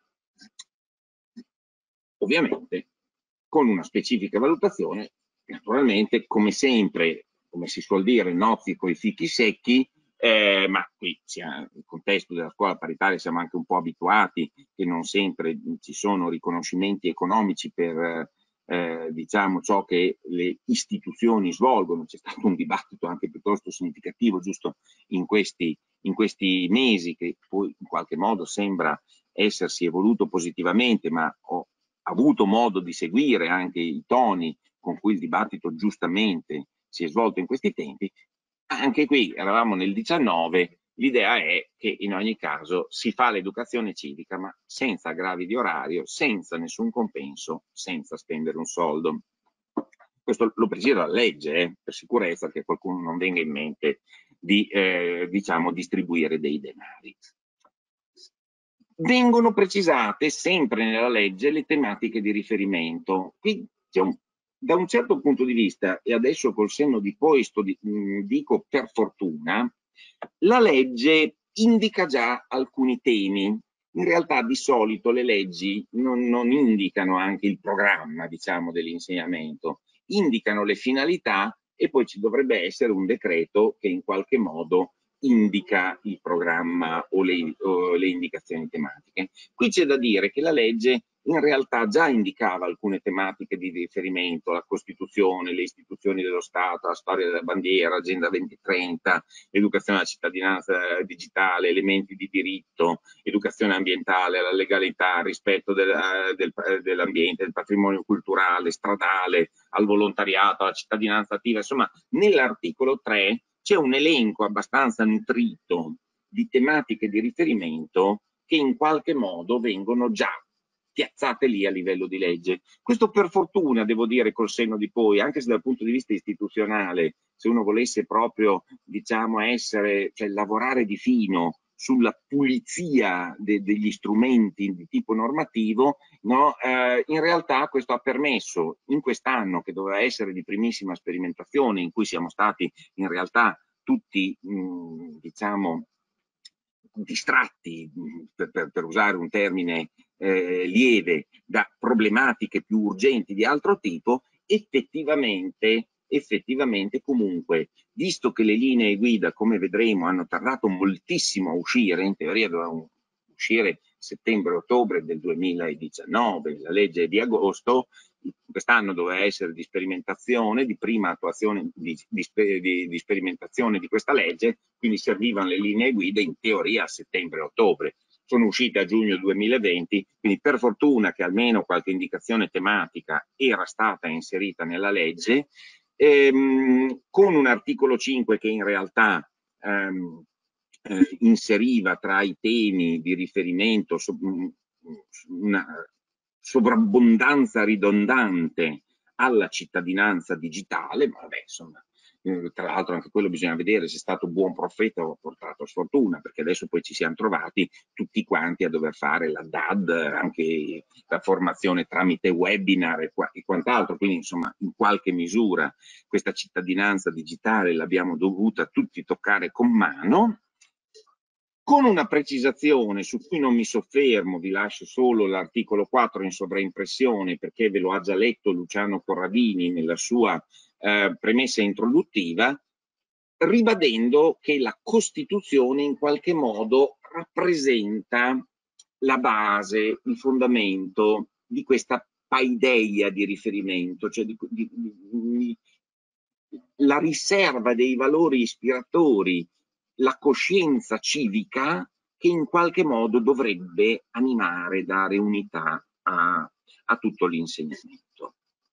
Speaker 4: Ovviamente con una specifica valutazione, naturalmente, come sempre, come si suol dire, nozzi coi fichi secchi, eh, ma qui nel contesto della scuola paritaria siamo anche un po' abituati che non sempre ci sono riconoscimenti economici per eh, diciamo ciò che le istituzioni svolgono. C'è stato un dibattito anche piuttosto significativo giusto in questi, in questi mesi, che poi in qualche modo sembra essersi evoluto positivamente, ma ho avuto modo di seguire anche i toni con cui il dibattito giustamente si è svolto in questi tempi. Anche qui eravamo nel diciannove, l'idea è che in ogni caso si fa l'educazione civica, ma senza aggravi di orario, senza nessun compenso, senza spendere un soldo. Questo lo precisa la legge, eh, per sicurezza, che qualcuno non venga in mente di eh, diciamo, distribuire dei denari. Vengono precisate sempre nella legge le tematiche di riferimento. Qui c'è un, da un certo punto di vista, e adesso col senno di poi sto di, mh, dico per fortuna, la legge indica già alcuni temi. In realtà di solito le leggi non, non indicano anche il programma, diciamo, dell'insegnamento, indicano le finalità e poi ci dovrebbe essere un decreto che in qualche modo indica il programma o le, o le indicazioni tematiche. Qui c'è da dire che la legge in realtà già indicava alcune tematiche di riferimento, la Costituzione, le istituzioni dello Stato, la storia della bandiera, Agenda duemilatrenta, l'educazione alla cittadinanza digitale, elementi di diritto, educazione ambientale, la legalità, rispetto del, del, dell'ambiente, del patrimonio culturale, stradale, al volontariato, alla cittadinanza attiva. Insomma, nell'articolo tre c'è un elenco abbastanza nutrito di tematiche di riferimento che in qualche modo vengono già piazzate lì a livello di legge. Questo per fortuna, devo dire, col senno di poi, anche se dal punto di vista istituzionale, se uno volesse proprio, diciamo, essere, cioè lavorare di fino sulla pulizia de degli strumenti di tipo normativo, no? eh, in realtà questo ha permesso in quest'anno, che doveva essere di primissima sperimentazione, in cui siamo stati in realtà tutti, mh, diciamo, distratti, per, per, per usare un termine eh, lieve, da problematiche più urgenti di altro tipo, effettivamente, effettivamente comunque, visto che le linee guida, come vedremo, hanno tardato moltissimo a uscire, in teoria dovevano uscire settembre-ottobre del duemiladiciannove, la legge è di agosto, quest'anno doveva essere di sperimentazione, di prima attuazione di, di, di, di sperimentazione di questa legge, quindi servivano le linee guida in teoria a settembre-ottobre. Sono uscite a giugno duemilaventi, quindi per fortuna che almeno qualche indicazione tematica era stata inserita nella legge, ehm, con un articolo cinque che in realtà ehm, eh, inseriva tra i temi di riferimento so, una sovrabbondanza ridondante alla cittadinanza digitale, ma vabbè, insomma, eh, tra l'altro anche quello bisogna vedere se è stato buon profeta o ha portato sfortuna, perché adesso poi ci siamo trovati tutti quanti a dover fare la D A D, anche la formazione tramite webinar e, e quant'altro, quindi insomma in qualche misura questa cittadinanza digitale l'abbiamo dovuta tutti toccare con mano, con una precisazione su cui non mi soffermo, vi lascio solo l'articolo quattro in sovraimpressione perché ve lo ha già letto Luciano Corradini nella sua eh, premessa introduttiva, ribadendo che la Costituzione in qualche modo rappresenta la base, il fondamento di questa paideia di riferimento, cioè di, di, di, la riserva dei valori ispiratori, la coscienza civica che in qualche modo dovrebbe animare, dare unità a, a tutto l'insegnamento.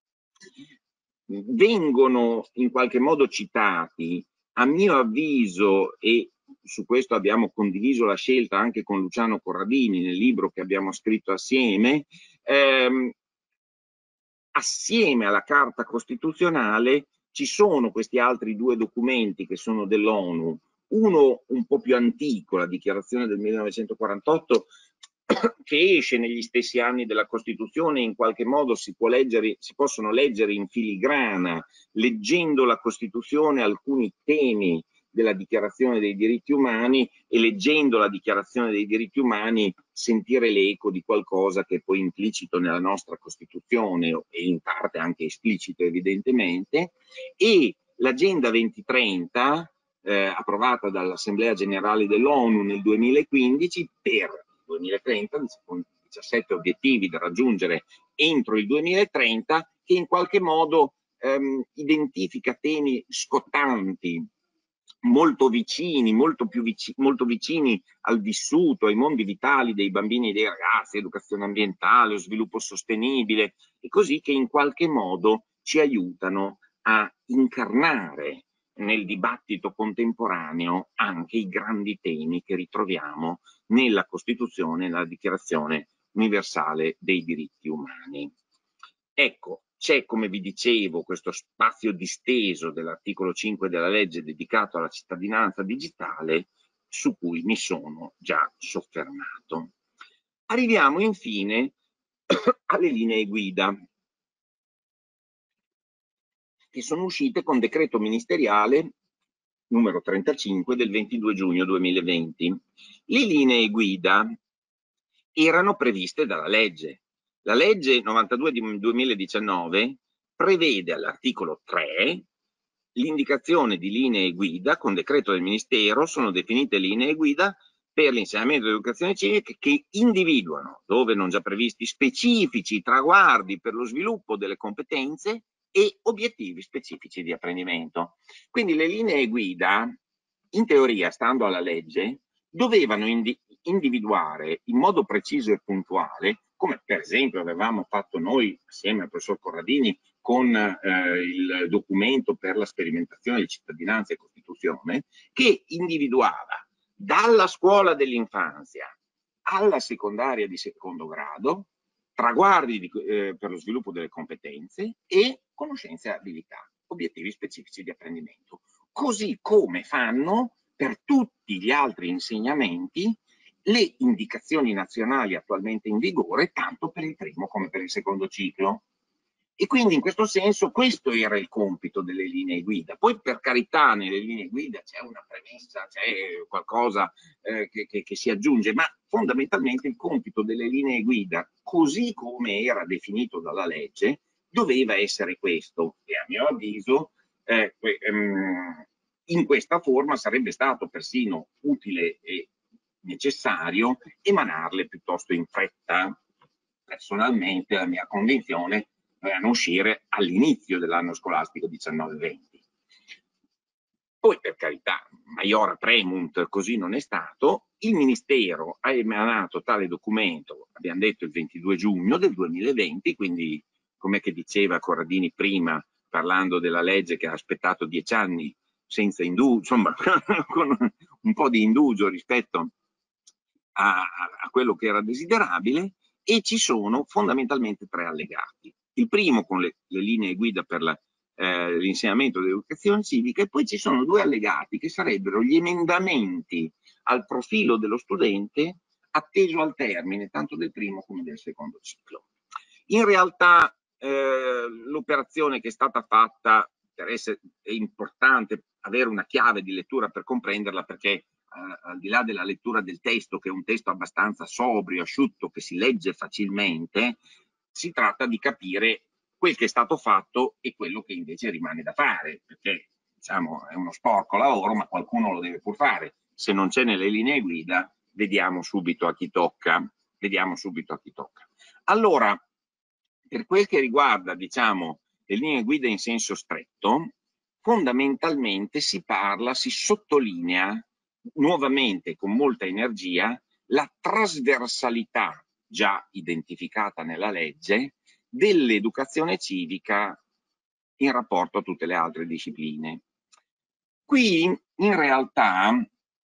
Speaker 4: Vengono in qualche modo citati, a mio avviso, e su questo abbiamo condiviso la scelta anche con Luciano Corradini nel libro che abbiamo scritto assieme, ehm, assieme alla Carta Costituzionale ci sono questi altri due documenti che sono dell'ONU, uno un po' più antico, la dichiarazione del millenovecentoquarantotto, che esce negli stessi anni della Costituzione, in qualche modo si, può leggere, si possono leggere in filigrana, leggendo la Costituzione alcuni temi della Dichiarazione dei diritti umani e leggendo la Dichiarazione dei diritti umani sentire l'eco di qualcosa che è poi implicito nella nostra Costituzione e in parte anche esplicito evidentemente, e l'Agenda duemilatrenta eh, approvata dall'Assemblea Generale dell'ONU nel duemilaquindici per duemilatrenta, con diciassette obiettivi da raggiungere entro il duemilatrenta, che in qualche modo ehm, identifica temi scottanti, molto vicini, molto più vicini, molto vicini al vissuto, ai mondi vitali dei bambini e dei ragazzi, educazione ambientale, sviluppo sostenibile, e così che in qualche modo ci aiutano a incarnare nel dibattito contemporaneo anche i grandi temi che ritroviamo nella Costituzione e nella Dichiarazione universale dei diritti umani. Ecco, c'è, come vi dicevo, questo spazio disteso dell'articolo cinque della legge dedicato alla cittadinanza digitale su cui mi sono già soffermato. Arriviamo infine alle linee guida che sono uscite con decreto ministeriale numero trentacinque del ventidue giugno duemilaventi. Le linee guida erano previste dalla legge. La legge novantadue di duemiladiciannove prevede all'articolo tre l'indicazione di linee guida. Con decreto del Ministero sono definite linee guida per l'insegnamento dell'educazione civica che individuano, dove non già previsti, specifici traguardi per lo sviluppo delle competenze e obiettivi specifici di apprendimento. Quindi le linee guida, in teoria, stando alla legge, dovevano indi individuare in modo preciso e puntuale, come per esempio avevamo fatto noi assieme al professor Corradini con eh, il documento per la sperimentazione di cittadinanza e Costituzione, che individuava dalla scuola dell'infanzia alla secondaria di secondo grado traguardi di, eh, per lo sviluppo delle competenze e conoscenze e abilità, obiettivi specifici di apprendimento, così come fanno per tutti gli altri insegnamenti le indicazioni nazionali attualmente in vigore, tanto per il primo come per il secondo ciclo. E quindi in questo senso questo era il compito delle linee guida. Poi per carità nelle linee guida c'è una premessa, c'è qualcosa eh, che, che, che si aggiunge, ma fondamentalmente il compito delle linee guida, così come era definito dalla legge, doveva essere questo. E a mio avviso eh, ehm, in questa forma sarebbe stato persino utile e necessario emanarle piuttosto in fretta. Personalmente la mia convinzione dovevano uscire all'inizio dell'anno scolastico diciannove venti. Poi, per carità, maiora premunt, così non è stato. Il Ministero ha emanato tale documento, abbiamo detto il ventidue giugno del duemilaventi, quindi come che diceva Corradini prima, parlando della legge che ha aspettato dieci anni senza indugio, insomma, con un po' di indugio rispetto a, a quello che era desiderabile, e ci sono fondamentalmente tre allegati. Il primo con le, le linee guida per l'insegnamento eh, dell'educazione civica, e poi ci sono due allegati che sarebbero gli emendamenti al profilo dello studente atteso al termine tanto del primo come del secondo ciclo. In realtà eh, l'operazione che è stata fatta, per essere, è importante avere una chiave di lettura per comprenderla, perché eh, al di là della lettura del testo, che è un testo abbastanza sobrio, asciutto, che si legge facilmente, si tratta di capire quel che è stato fatto e quello che invece rimane da fare, perché diciamo è uno sporco lavoro, ma qualcuno lo deve pur fare. Se non c'è nelle linee guida, vediamo subito a chi tocca. Vediamo subito a chi tocca. Allora, per quel che riguarda, diciamo, le linee guida in senso stretto, fondamentalmente si parla, si sottolinea nuovamente con molta energia la trasversalità già identificata nella legge dell'educazione civica in rapporto a tutte le altre discipline. Qui in realtà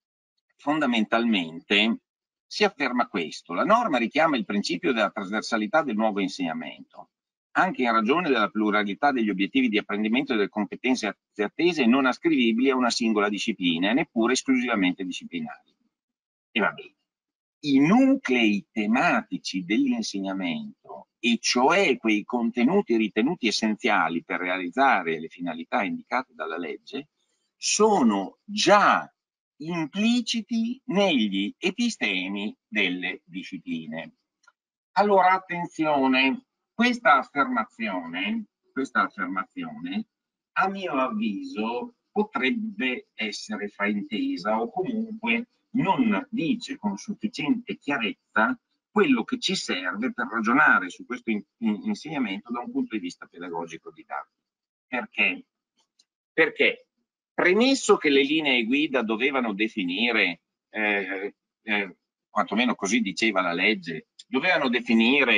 Speaker 4: fondamentalmente si afferma questo: la norma richiama il principio della trasversalità del nuovo insegnamento, anche in ragione della pluralità degli obiettivi di apprendimento e delle competenze attese non ascrivibili a una singola disciplina e neppure esclusivamente disciplinari. E va bene. I nuclei tematici dell'insegnamento, e cioè quei contenuti ritenuti essenziali per realizzare le finalità indicate dalla legge, sono già impliciti negli epistemi delle discipline. Allora, attenzione, questa affermazione, questa affermazione, a mio avviso, potrebbe essere fraintesa o comunque non dice con sufficiente chiarezza quello che ci serve per ragionare su questo in insegnamento da un punto di vista pedagogico didattico. Perché? Perché, premesso che le linee guida dovevano definire, eh, eh, quantomeno così diceva la legge, dovevano definire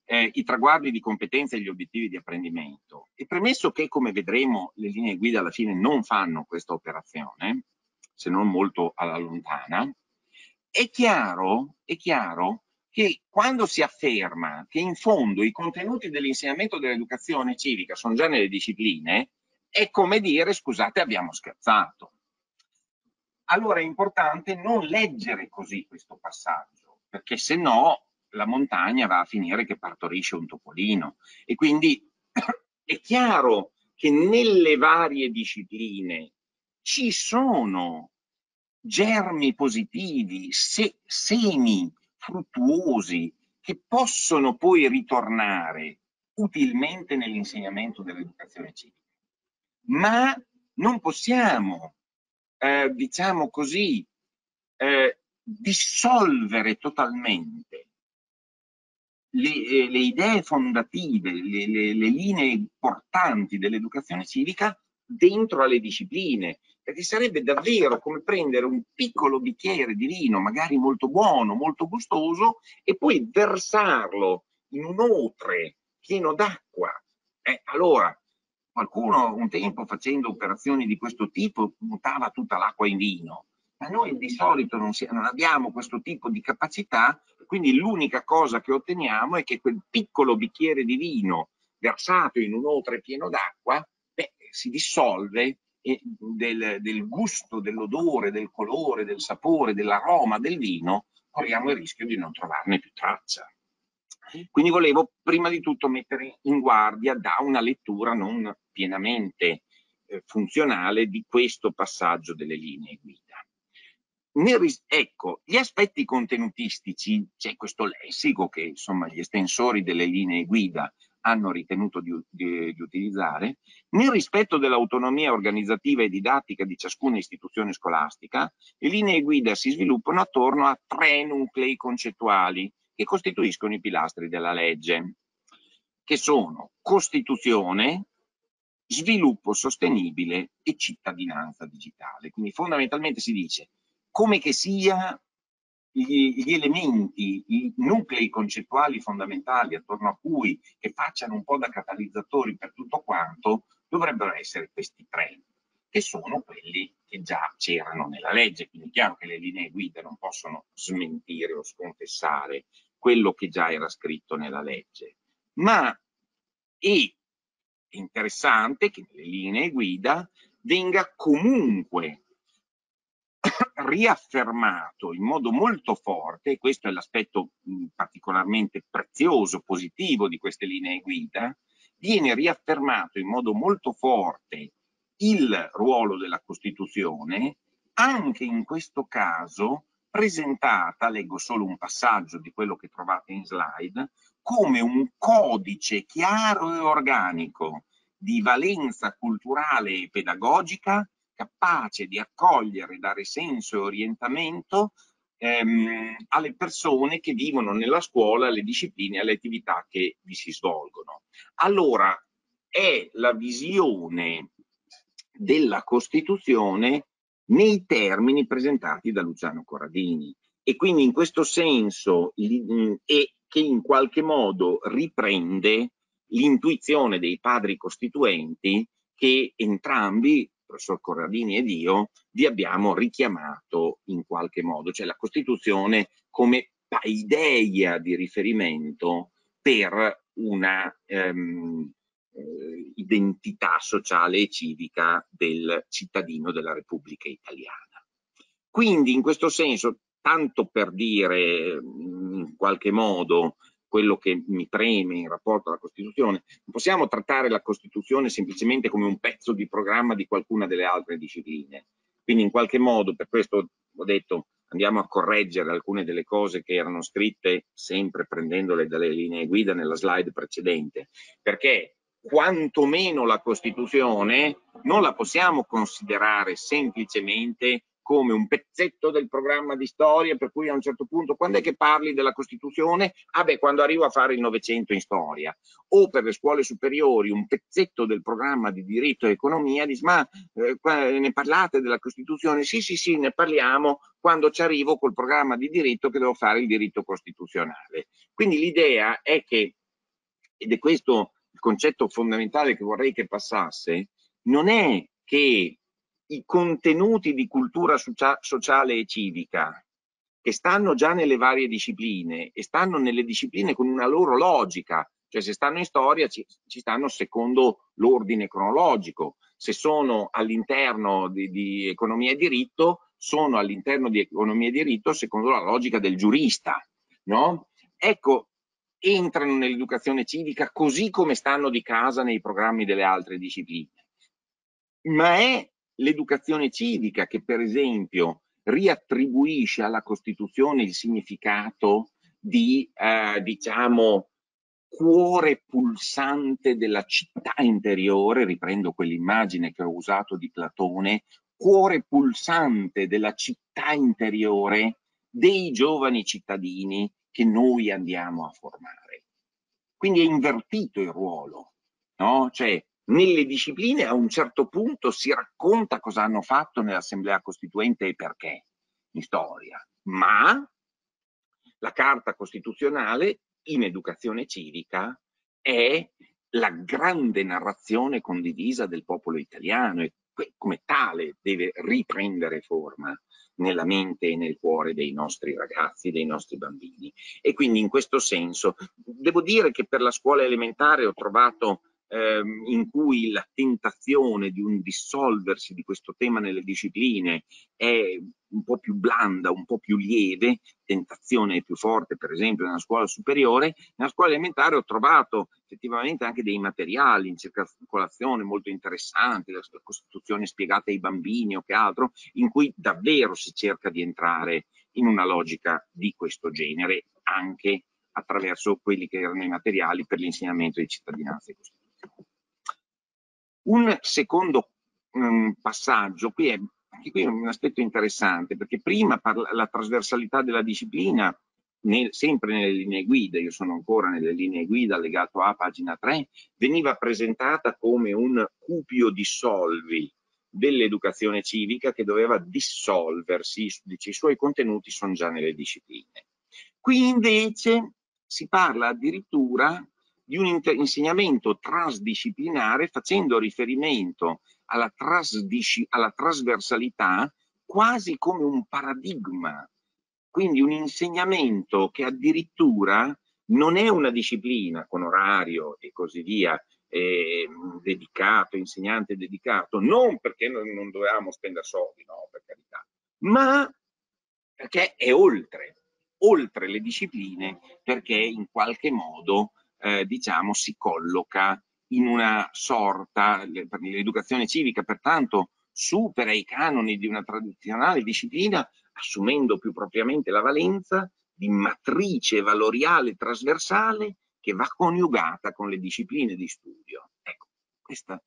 Speaker 4: eh, i traguardi di competenza e gli obiettivi di apprendimento. E premesso che, come vedremo, le linee guida alla fine non fanno questa operazione, se non molto alla lontana, è chiaro, è chiaro che quando si afferma che in fondo i contenuti dell'insegnamento dell'educazione civica sono già nelle discipline, è come dire, scusate, abbiamo scherzato. Allora è importante non leggere così questo passaggio, perché se no la montagna va a finire che partorisce un topolino. E quindi è chiaro che nelle varie discipline ci sono germi positivi, se, semi fruttuosi che possono poi ritornare utilmente nell'insegnamento dell'educazione civica. Ma non possiamo, eh, diciamo così, eh, dissolvere totalmente le, eh, le idee fondative, le, le, le linee portanti dell'educazione civica dentro alle discipline, perché sarebbe davvero come prendere un piccolo bicchiere di vino, magari molto buono, molto gustoso, e poi versarlo in un otre pieno d'acqua. Eh, allora, qualcuno un tempo facendo operazioni di questo tipo mutava tutta l'acqua in vino, ma noi di solito non, si, non abbiamo questo tipo di capacità, quindi l'unica cosa che otteniamo è che quel piccolo bicchiere di vino versato in un otre pieno d'acqua si dissolve e del, del gusto, dell'odore, del colore, del sapore, dell'aroma del vino corriamo il rischio di non trovarne più traccia. Quindi volevo prima di tutto mettere in guardia da una lettura non pienamente eh, funzionale di questo passaggio delle linee guida. Nel, ecco, gli aspetti contenutistici, c'è questo lessico che insomma gli estensori delle linee guida hanno ritenuto di, di, di utilizzare. Nel rispetto dell'autonomia organizzativa e didattica di ciascuna istituzione scolastica, le linee guida si sviluppano attorno a tre nuclei concettuali che costituiscono i pilastri della legge, che sono Costituzione, sviluppo sostenibile e cittadinanza digitale. Quindi fondamentalmente si dice come che sia gli, gli elementi, i nuclei concettuali fondamentali attorno a cui che facciano un po' da catalizzatori per tutto quanto, dovrebbero essere questi tre, che sono quelli che già c'erano nella legge. Quindi è chiaro che le linee guida non possono smentire o sconfessare quello che già era scritto nella legge, ma è interessante che nelle linee guida venga comunque riaffermato in modo molto forte, e questo è l'aspetto particolarmente prezioso, positivo di queste linee guida, viene riaffermato in modo molto forte il ruolo della Costituzione, anche in questo caso presentata, leggo solo un passaggio di quello che trovate in slide, come un codice chiaro e organico di valenza culturale e pedagogica capace di accogliere, dare senso e orientamento ehm, alle persone che vivono nella scuola, alle discipline e alle attività che vi si svolgono. Allora, è la visione della Costituzione nei termini presentati da Luciano Corradini, e quindi in questo senso è che in qualche modo riprende l'intuizione dei padri costituenti che entrambi, il professor Corradini ed io, vi abbiamo richiamato in qualche modo, cioè la Costituzione come paideia di riferimento per una ehm, eh, identità sociale e civica del cittadino della Repubblica Italiana. Quindi in questo senso, tanto per dire in qualche modo quello che mi preme in rapporto alla Costituzione, non possiamo trattare la Costituzione semplicemente come un pezzo di programma di qualcuna delle altre discipline. Quindi in qualche modo, per questo ho detto, andiamo a correggere alcune delle cose che erano scritte, sempre prendendole dalle linee guida nella slide precedente, perché quantomeno la Costituzione non la possiamo considerare semplicemente come un pezzetto del programma di storia, per cui a un certo punto, quando è che parli della Costituzione? Ah beh, quando arrivo a fare il Novecento in storia. O per le scuole superiori, un pezzetto del programma di diritto e economia, dici, ma eh, ne parlate della Costituzione? Sì, sì, sì, ne parliamo quando ci arrivo col programma di diritto che devo fare il diritto costituzionale. Quindi l'idea è che ed è questo il concetto fondamentale che vorrei che passasse, non è che i contenuti di cultura socia- sociale e civica che stanno già nelle varie discipline e stanno nelle discipline con una loro logica, cioè se stanno in storia ci, ci stanno secondo l'ordine cronologico, se sono all'interno di, di economia e diritto, sono all'interno di economia e diritto secondo la logica del giurista, no? Ecco, entrano nell'educazione civica così come stanno di casa nei programmi delle altre discipline. Ma è l'educazione civica che, per esempio, riattribuisce alla Costituzione il significato di, eh, diciamo, cuore pulsante della città interiore, riprendo quell'immagine che ho usato di Platone, cuore pulsante della città interiore dei giovani cittadini che noi andiamo a formare. Quindi è invertito il ruolo, no? Cioè, nelle discipline a un certo punto si racconta cosa hanno fatto nell'Assemblea Costituente e perché, in storia, ma la Carta Costituzionale in educazione civica è la grande narrazione condivisa del popolo italiano e come tale deve riprendere forma nella mente e nel cuore dei nostri ragazzi, dei nostri bambini. E quindi in questo senso devo dire che per la scuola elementare ho trovato ehm, in cui la tentazione di un dissolversi di questo tema nelle discipline è un po' più blanda, un po' più lieve, tentazione più forte per esempio nella scuola superiore. Nella scuola elementare ho trovato effettivamente anche dei materiali in circolazione molto interessanti, la Costituzione spiegata ai bambini o che altro, in cui davvero si cerca di entrare in una logica di questo genere anche attraverso quelli che erano i materiali per l'insegnamento di cittadinanza e Costituzione. Un secondo um, passaggio, qui è, anche qui è un aspetto interessante, perché prima parla, la trasversalità della disciplina, nel, sempre nelle linee guida, io sono ancora nelle linee guida, allegato A, pagina tre, veniva presentata come un cupio dissolvi dell'educazione civica che doveva dissolversi, dice, i suoi contenuti sono già nelle discipline. Qui invece si parla addirittura di un insegnamento trasdisciplinare facendo riferimento alla, alla trasversalità quasi come un paradigma, quindi un insegnamento che addirittura non è una disciplina con orario e così via, eh, dedicato, insegnante dedicato, non perché non, non dovevamo spendere soldi, no, per carità, ma perché è oltre, oltre le discipline, perché in qualche modo Eh, diciamo si colloca in una sorta, l'educazione civica pertanto supera i canoni di una tradizionale disciplina, assumendo più propriamente la valenza di matrice valoriale trasversale che va coniugata con le discipline di studio. Ecco, questa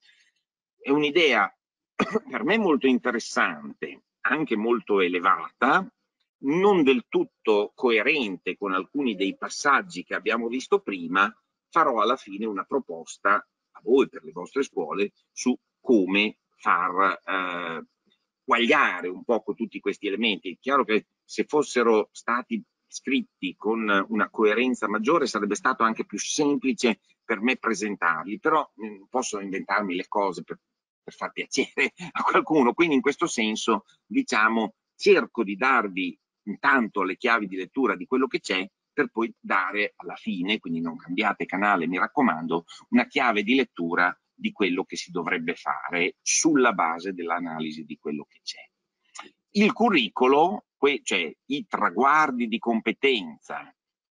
Speaker 4: è un'idea per me molto interessante, anche molto elevata, non del tutto coerente con alcuni dei passaggi che abbiamo visto prima. Farò alla fine una proposta a voi per le vostre scuole su come far eh, quagliare un poco tutti questi elementi. È chiaro che se fossero stati scritti con una coerenza maggiore sarebbe stato anche più semplice per me presentarli, però non posso inventarmi le cose per, per far piacere a qualcuno, quindi in questo senso diciamo cerco di darvi intanto le chiavi di lettura di quello che c'è per poi dare alla fine, quindi non cambiate canale mi raccomando, una chiave di lettura di quello che si dovrebbe fare sulla base dell'analisi di quello che c'è. Il curriculum, cioè i traguardi di competenza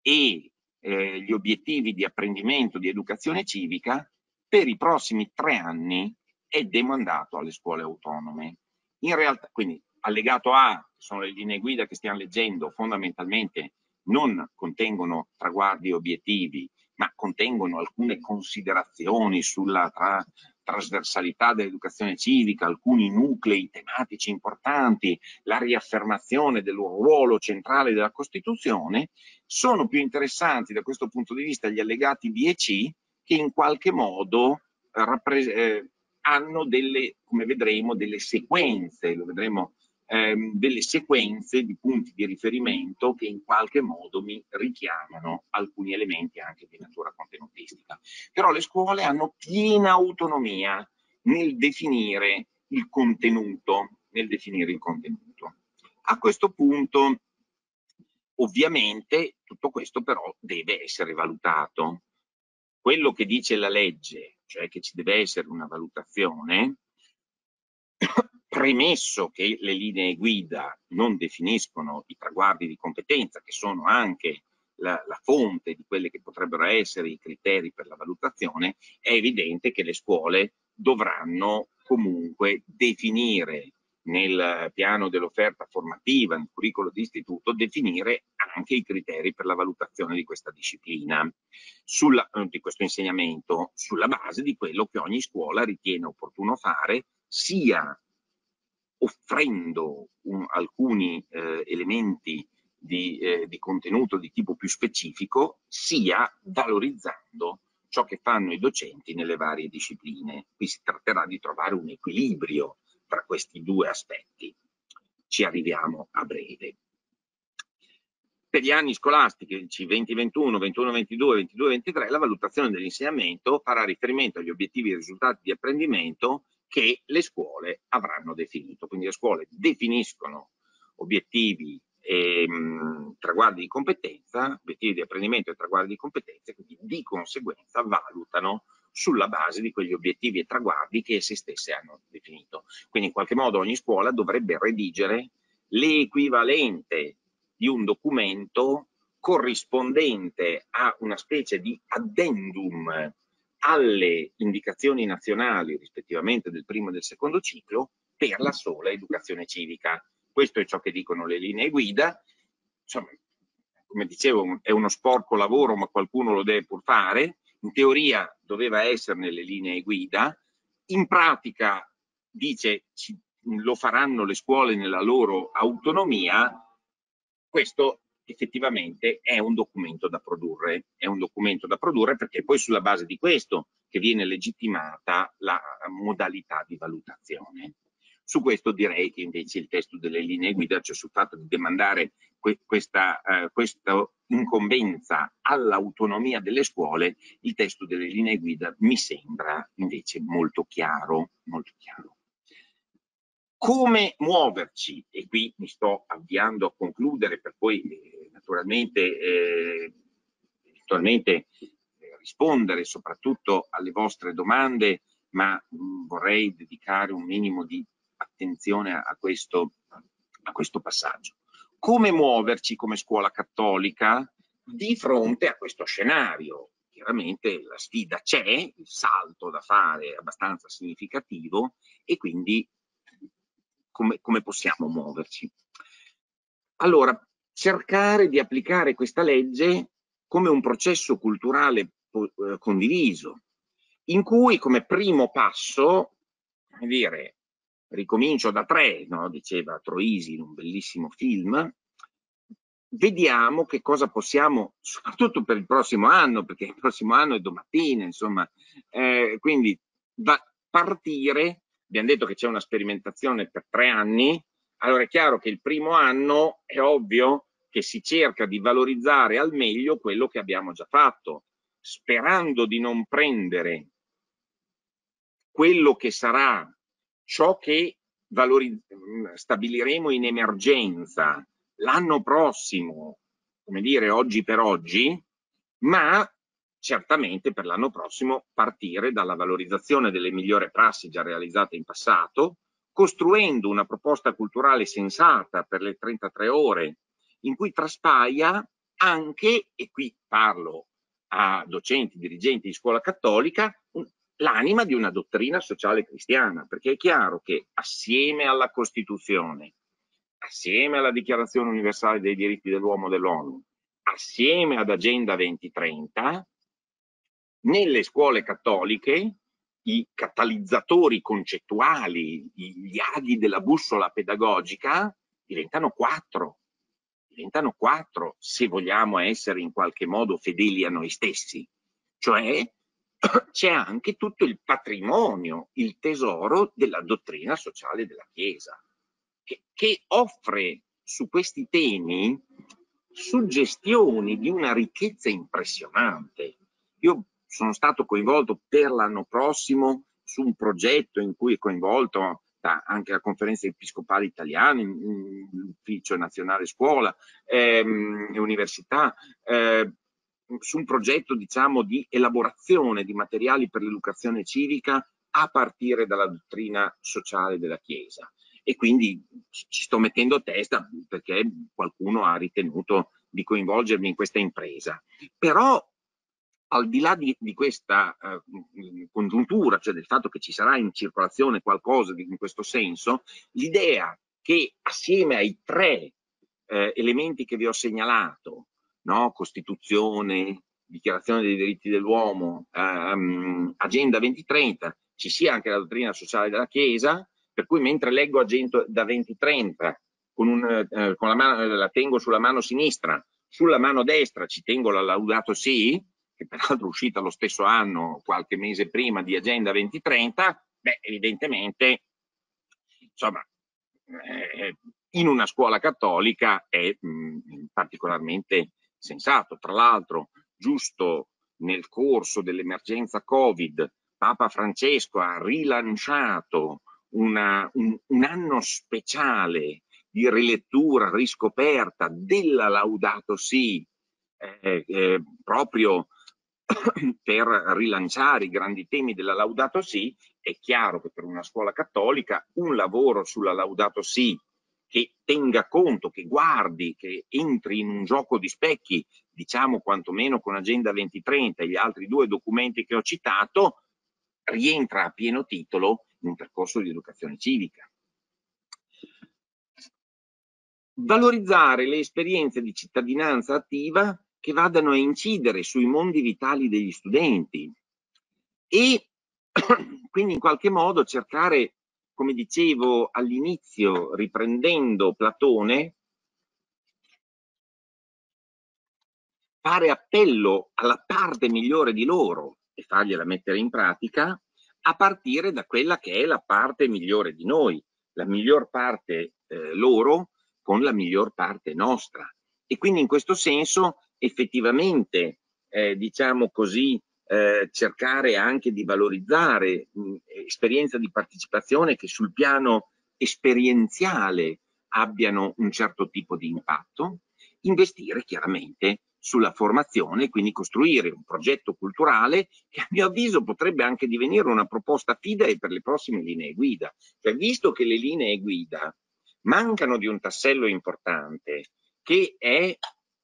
Speaker 4: e eh, gli obiettivi di apprendimento di educazione civica, per i prossimi tre anni è demandato alle scuole autonome. In realtà, quindi allegato A, che sono le linee guida che stiamo leggendo, fondamentalmente non contengono traguardi e obiettivi, ma contengono alcune considerazioni sulla tra, trasversalità dell'educazione civica, alcuni nuclei tematici importanti, la riaffermazione del ruolo centrale della Costituzione. Sono più interessanti da questo punto di vista gli allegati B e C, che in qualche modo eh, eh, hanno delle, come vedremo, delle sequenze, lo vedremo ehm, delle sequenze di punti di riferimento che in qualche modo mi richiamano alcuni elementi anche di natura contenutistica. Però le scuole hanno piena autonomia nel definire il contenuto, nel definire il contenuto. A questo punto, ovviamente, tutto questo però deve essere valutato. Quello che dice la legge, cioè che ci deve essere una valutazione, premesso che le linee guida non definiscono i traguardi di competenza, che sono anche la, la fonte di quelli che potrebbero essere i criteri per la valutazione, è evidente che le scuole dovranno comunque definire nel piano dell'offerta formativa, nel curriculum di istituto, definire anche i criteri per la valutazione di questa disciplina, sulla, di questo insegnamento, sulla base di quello che ogni scuola ritiene opportuno fare, sia offrendo un, alcuni eh, elementi di, eh, di contenuto di tipo più specifico, sia valorizzando ciò che fanno i docenti nelle varie discipline. Qui si tratterà di trovare un equilibrio tra questi due aspetti. Ci arriviamo a breve. Per gli anni scolastici venti ventuno, ventuno ventidue, ventidue ventitré, la valutazione dell'insegnamento farà riferimento agli obiettivi e risultati di apprendimento che le scuole avranno definito. Quindi le scuole definiscono obiettivi e mh, traguardi di competenza, obiettivi di apprendimento e traguardi di competenza, e quindi di conseguenza valutano sulla base di quegli obiettivi e traguardi che esse stesse hanno definito. Quindi in qualche modo ogni scuola dovrebbe redigere l'equivalente di un documento corrispondente a una specie di addendum alle indicazioni nazionali rispettivamente del primo e del secondo ciclo per la sola educazione civica. Questo è ciò che dicono le linee guida. Insomma, come dicevo, è uno sporco lavoro, ma qualcuno lo deve pur fare. In teoria doveva essere nelle linee guida, in pratica dice lo faranno le scuole nella loro autonomia. Questo effettivamente è un documento da produrre, è un documento da produrre perché poi sulla base di questo che viene legittimata la modalità di valutazione. Su questo direi che invece il testo delle linee guida, cioè sul fatto di demandare que questa, eh, questa incombenza all'autonomia delle scuole, il testo delle linee guida mi sembra invece molto chiaro, molto chiaro. Come muoverci? E qui mi sto avviando a concludere per poi eh, naturalmente eh, eventualmente eh, rispondere soprattutto alle vostre domande, ma mh, vorrei dedicare un minimo di attenzione a questo, a questo passaggio. Come muoverci come scuola cattolica di fronte a questo scenario? Chiaramente la sfida c'è, il salto da fare è abbastanza significativo e quindi come, come possiamo muoverci? Allora, cercare di applicare questa legge come un processo culturale eh, condiviso, in cui come primo passo, come dire, ricomincio da tre, no? Diceva Troisi in un bellissimo film, vediamo che cosa possiamo, soprattutto per il prossimo anno, perché il prossimo anno è domattina, insomma, eh, quindi da partire, abbiamo detto che c'è una sperimentazione per tre anni, allora è chiaro che il primo anno è ovvio che si cerca di valorizzare al meglio quello che abbiamo già fatto, sperando di non prendere quello che sarà ciò che stabiliremo in emergenza l'anno prossimo, come dire oggi per oggi, ma certamente per l'anno prossimo partire dalla valorizzazione delle migliori prassi già realizzate in passato, costruendo una proposta culturale sensata per le trentatré ore in cui traspaia anche, e qui parlo a docenti, dirigenti di scuola cattolica, l'anima di una dottrina sociale cristiana, perché è chiaro che assieme alla Costituzione, assieme alla Dichiarazione Universale dei Diritti dell'Uomo dell'ONU, assieme ad Agenda duemilatrenta, nelle scuole cattoliche i catalizzatori concettuali, gli aghi della bussola pedagogica diventano quattro, diventano quattro se vogliamo essere in qualche modo fedeli a noi stessi, cioè c'è anche tutto il patrimonio, il tesoro della dottrina sociale della Chiesa. che, che offre su questi temi suggestioni di una ricchezza impressionante. Io sono stato coinvolto per l'anno prossimo su un progetto in cui è coinvolto anche la Conferenza Episcopale Italiana, l'Ufficio Nazionale Scuola ehm, e Università, eh, su un progetto, diciamo, di elaborazione di materiali per l'educazione civica a partire dalla dottrina sociale della Chiesa. E quindi ci sto mettendo testa perché qualcuno ha ritenuto di coinvolgermi in questa impresa. Però al di là di, di questa uh, congiuntura, cioè del fatto che ci sarà in circolazione qualcosa di, in questo senso, l'idea che assieme ai tre eh, elementi che vi ho segnalato, no? Costituzione, Dichiarazione dei diritti dell'uomo, um, Agenda duemilatrenta, ci sia anche la dottrina sociale della Chiesa, per cui mentre leggo Agenda duemilatrenta con, un, eh, con la mano, la tengo sulla mano sinistra, sulla mano destra ci tengo la Laudato Si, che peraltro è uscita lo stesso anno, qualche mese prima di Agenda duemilatrenta, beh, evidentemente, insomma, eh, in una scuola cattolica è mh, particolarmente sensato. Tra l'altro, giusto nel corso dell'emergenza Covid, Papa Francesco ha rilanciato una, un, un anno speciale di rilettura, riscoperta della Laudato Si, eh, eh, proprio per rilanciare i grandi temi della Laudato Si. È chiaro che per una scuola cattolica un lavoro sulla Laudato Si che tenga conto, che guardi, che entri in un gioco di specchi, diciamo quantomeno con Agenda duemilatrenta e gli altri due documenti che ho citato, rientra a pieno titolo in un percorso di educazione civica. Valorizzare le esperienze di cittadinanza attiva che vadano a incidere sui mondi vitali degli studenti e quindi in qualche modo cercare, come dicevo all'inizio, riprendendo Platone, fare appello alla parte migliore di loro e fargliela mettere in pratica a partire da quella che è la parte migliore di noi, la miglior parte eh, loro con la miglior parte nostra. E quindi in questo senso effettivamente, eh, diciamo così, eh, cercare anche di valorizzare mh, esperienze di partecipazione che sul piano esperienziale abbiano un certo tipo di impatto, investire chiaramente sulla formazione, quindi costruire un progetto culturale che a mio avviso potrebbe anche divenire una proposta fidei per le prossime linee guida. Cioè, visto che le linee guida mancano di un tassello importante, che è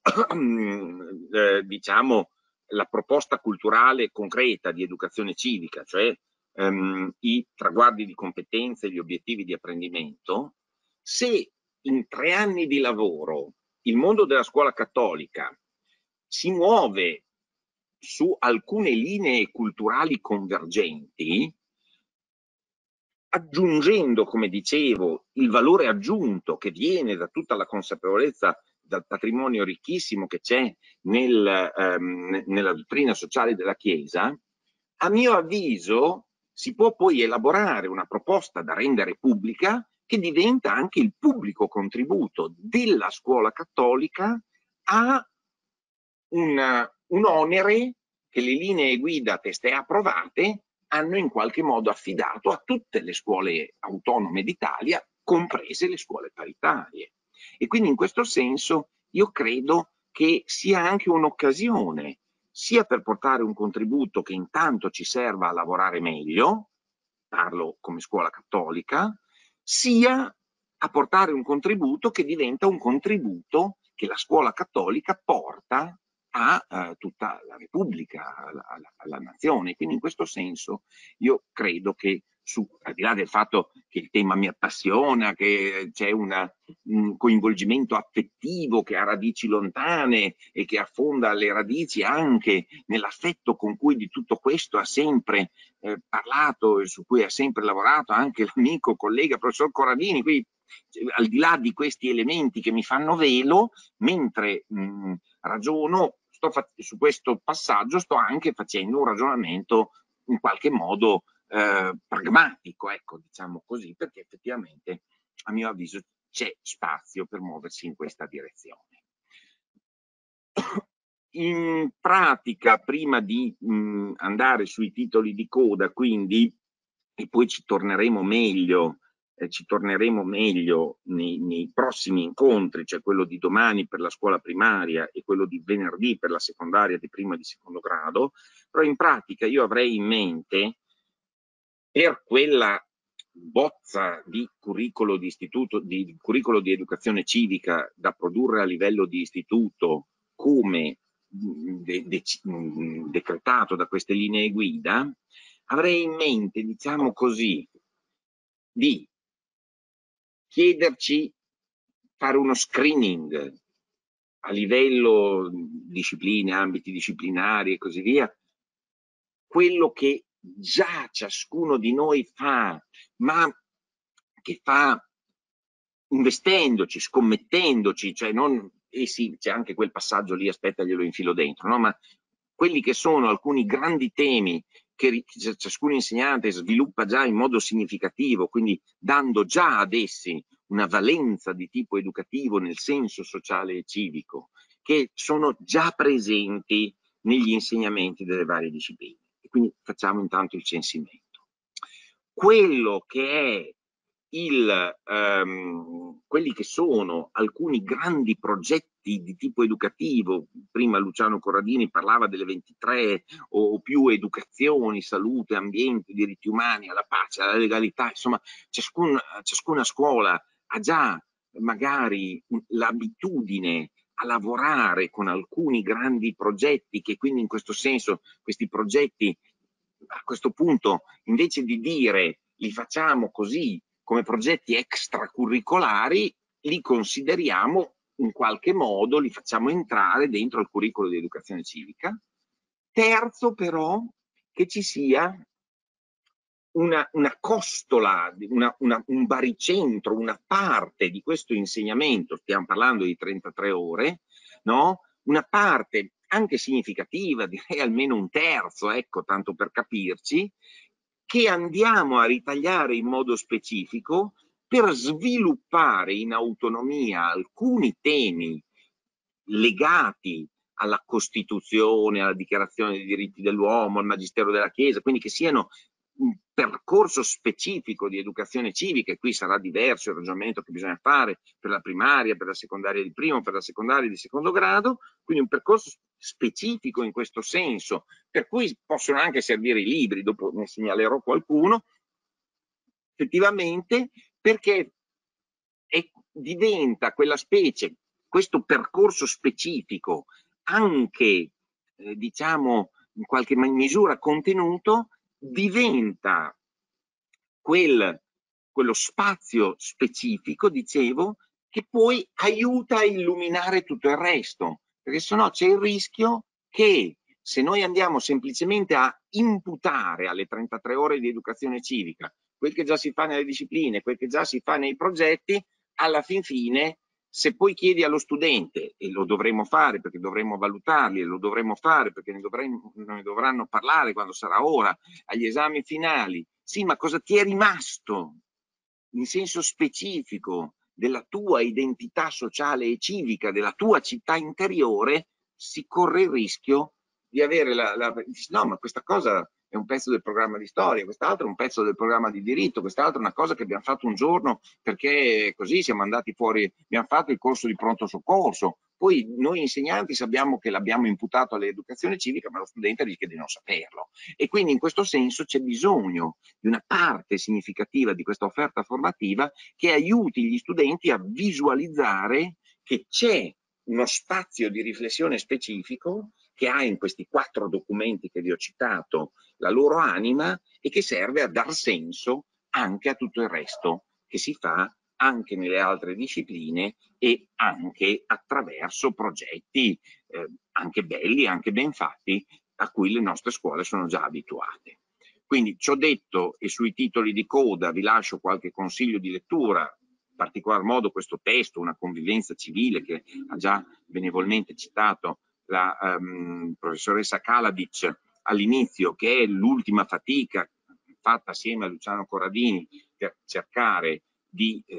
Speaker 4: eh, diciamo la proposta culturale concreta di educazione civica, cioè ehm, i traguardi di competenze e gli obiettivi di apprendimento, se in tre anni di lavoro il mondo della scuola cattolica si muove su alcune linee culturali convergenti, aggiungendo, come dicevo, il valore aggiunto che viene da tutta la consapevolezza dal patrimonio ricchissimo che c'è nel, ehm, nella dottrina sociale della Chiesa, a mio avviso si può poi elaborare una proposta da rendere pubblica che diventa anche il pubblico contributo della scuola cattolica a un, un onere che le linee guida testé approvate hanno in qualche modo affidato a tutte le scuole autonome d'Italia, comprese le scuole paritarie. E quindi in questo senso io credo che sia anche un'occasione sia per portare un contributo che intanto ci serva a lavorare meglio, parlo come scuola cattolica, sia a portare un contributo che diventa un contributo che la scuola cattolica porta a uh, tutta la Repubblica, alla, alla, alla nazione. Quindi in questo senso io credo che, su, al di là del fatto che il tema mi appassiona, che c'è una, un coinvolgimento affettivo che ha radici lontane e che affonda le radici anche nell'affetto con cui di tutto questo ha sempre eh, parlato e su cui ha sempre lavorato anche l'amico, collega, professor Corradini, qui al di là di questi elementi che mi fanno velo, mentre mh, ragiono sto su questo passaggio, sto anche facendo un ragionamento in qualche modo eh, pragmatico, ecco, diciamo così, perché effettivamente a mio avviso c'è spazio per muoversi in questa direzione. In pratica, prima di mh, andare sui titoli di coda, quindi, e poi ci torneremo meglio, eh, ci torneremo meglio nei, nei prossimi incontri, cioè quello di domani per la scuola primaria e quello di venerdì per la secondaria di primo e di secondo grado, però in pratica io avrei in mente, per quella bozza di curricolo di istituto, di curricolo di educazione civica da produrre a livello di istituto come de, de, decretato da queste linee guida, avrei in mente, diciamo così, di chiederci, fare uno screening a livello discipline, ambiti disciplinari e così via, quello che già ciascuno di noi fa, ma che fa investendoci, scommettendoci, cioè non, eh sì, c'è anche quel passaggio lì, aspetta, glielo infilo dentro, no? Ma quelli che sono alcuni grandi temi che ciascun insegnante sviluppa già in modo significativo, quindi dando già ad essi una valenza di tipo educativo nel senso sociale e civico, che sono già presenti negli insegnamenti delle varie discipline. E quindi facciamo intanto il censimento. Quello che è Il, um, quelli che sono alcuni grandi progetti di tipo educativo, prima Luciano Corradini parlava delle ventitré o più educazioni, salute, ambiente, diritti umani, alla pace, alla legalità, insomma ciascun, ciascuna scuola ha già magari l'abitudine a lavorare con alcuni grandi progetti, che quindi in questo senso questi progetti a questo punto invece di dire li facciamo così come progetti extracurricolari, li consideriamo in qualche modo, li facciamo entrare dentro il curriculum di educazione civica. Terzo però, che ci sia una, una costola, una, una, un baricentro, una parte di questo insegnamento, stiamo parlando di trentatré ore, no? Una parte anche significativa, direi almeno un terzo, ecco, tanto per capirci, che andiamo a ritagliare in modo specifico per sviluppare in autonomia alcuni temi legati alla Costituzione, alla Dichiarazione dei diritti dell'uomo, al Magistero della Chiesa, quindi che siano un percorso specifico di educazione civica, e qui sarà diverso il ragionamento che bisogna fare per la primaria, per la secondaria di primo, per la secondaria di secondo grado, quindi un percorso specifico in questo senso, per cui possono anche servire i libri, dopo ne segnalerò qualcuno, effettivamente, perché è, diventa quella specie, questo percorso specifico, anche eh, diciamo in qualche misura contenuto, diventa quel, quello spazio specifico, dicevo, che poi aiuta a illuminare tutto il resto, perché sennò c'è il rischio che se noi andiamo semplicemente a imputare alle trentatré ore di educazione civica quel che già si fa nelle discipline, quel che già si fa nei progetti, alla fin fine, se poi chiedi allo studente, e lo dovremo fare perché dovremo valutarli, e lo dovremo fare perché ne, dovremo, ne dovranno parlare quando sarà ora, agli esami finali, sì, ma cosa ti è rimasto in senso specifico della tua identità sociale e civica, della tua città interiore, si corre il rischio di avere la, la no, ma questa cosa è un pezzo del programma di storia, quest'altro è un pezzo del programma di diritto, quest'altro è una cosa che abbiamo fatto un giorno perché così siamo andati fuori, abbiamo fatto il corso di pronto soccorso, poi noi insegnanti sappiamo che l'abbiamo imputato all'educazione civica, ma lo studente rischia di non saperlo, e quindi in questo senso c'è bisogno di una parte significativa di questa offerta formativa che aiuti gli studenti a visualizzare che c'è uno spazio di riflessione specifico che ha in questi quattro documenti che vi ho citato la loro anima e che serve a dar senso anche a tutto il resto che si fa anche nelle altre discipline e anche attraverso progetti eh, anche belli, anche ben fatti, a cui le nostre scuole sono già abituate. Quindi ci ho detto, e sui titoli di coda vi lascio qualche consiglio di lettura, in particolar modo questo testo, Una convivenza civile, che ha già benevolmente citato la um, professoressa Kalabic all'inizio, che è l'ultima fatica fatta assieme a Luciano Corradini per cercare di eh,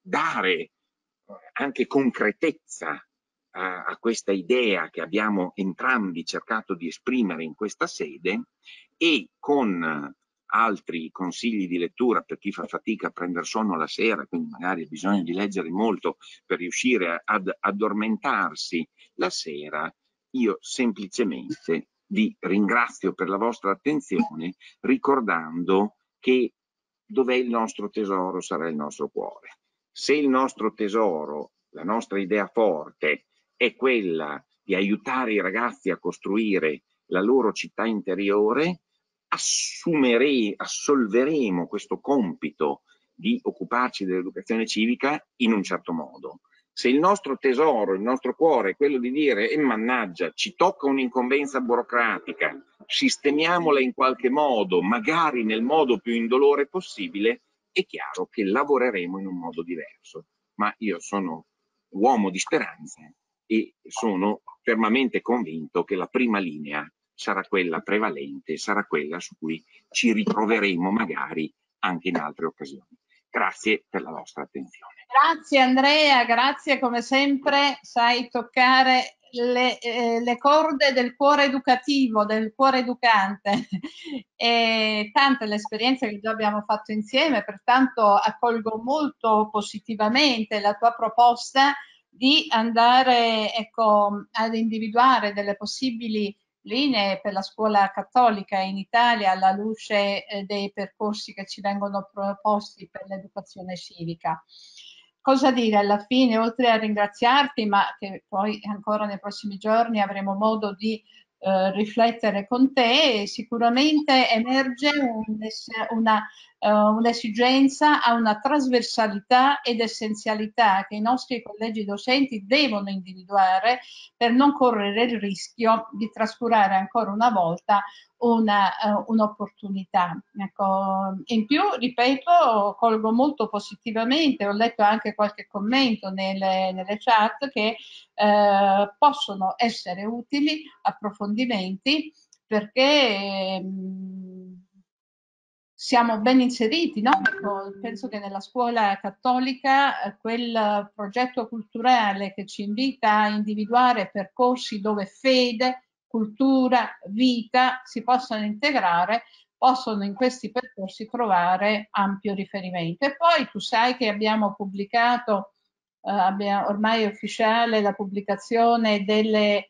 Speaker 4: dare anche concretezza a, a questa idea che abbiamo entrambi cercato di esprimere in questa sede, e con altri consigli di lettura per chi fa fatica a prendere sonno la sera, quindi magari ha bisogno di leggere molto per riuscire ad addormentarsi la sera, io semplicemente vi ringrazio per la vostra attenzione, ricordando che dov'è il nostro tesoro sarà il nostro cuore. Se il nostro tesoro, la nostra idea forte è quella di aiutare i ragazzi a costruire la loro città interiore, assumere, assolveremo questo compito di occuparci dell'educazione civica in un certo modo. Se il nostro tesoro, il nostro cuore è quello di dire e mannaggia, ci tocca un'incombenza burocratica, sistemiamola in qualche modo, magari nel modo più indolore possibile, è chiaro che lavoreremo in un modo diverso. Ma io sono uomo di speranze e sono fermamente convinto che la prima linea sarà quella prevalente, sarà quella su cui ci ritroveremo magari anche in altre occasioni. Grazie per la vostra attenzione.
Speaker 1: Grazie Andrea, grazie come sempre, sai toccare le, eh, le corde del cuore educativo, del cuore educante. E tante le esperienze che già abbiamo fatto insieme, pertanto accolgo molto positivamente la tua proposta di andare, ecco, ad individuare delle possibili linee per la scuola cattolica in Italia alla luce eh, dei percorsi che ci vengono proposti per l'educazione civica. Cosa dire alla fine, oltre a ringraziarti, ma che poi ancora nei prossimi giorni avremo modo di eh, riflettere con te, sicuramente emerge un, una Uh, un'esigenza a una trasversalità ed essenzialità che i nostri collegi docenti devono individuare per non correre il rischio di trascurare ancora una volta una, uh, un'opportunità. Ecco, in più, ripeto, colgo molto positivamente, ho letto anche qualche commento nelle, nelle chat che uh, possono essere utili approfondimenti perché um, siamo ben inseriti, no? Penso che nella scuola cattolica quel progetto culturale che ci invita a individuare percorsi dove fede, cultura, vita si possono integrare, possono in questi percorsi trovare ampio riferimento. E poi tu sai che abbiamo pubblicato, eh, abbiamo, ormai è ufficiale la pubblicazione delle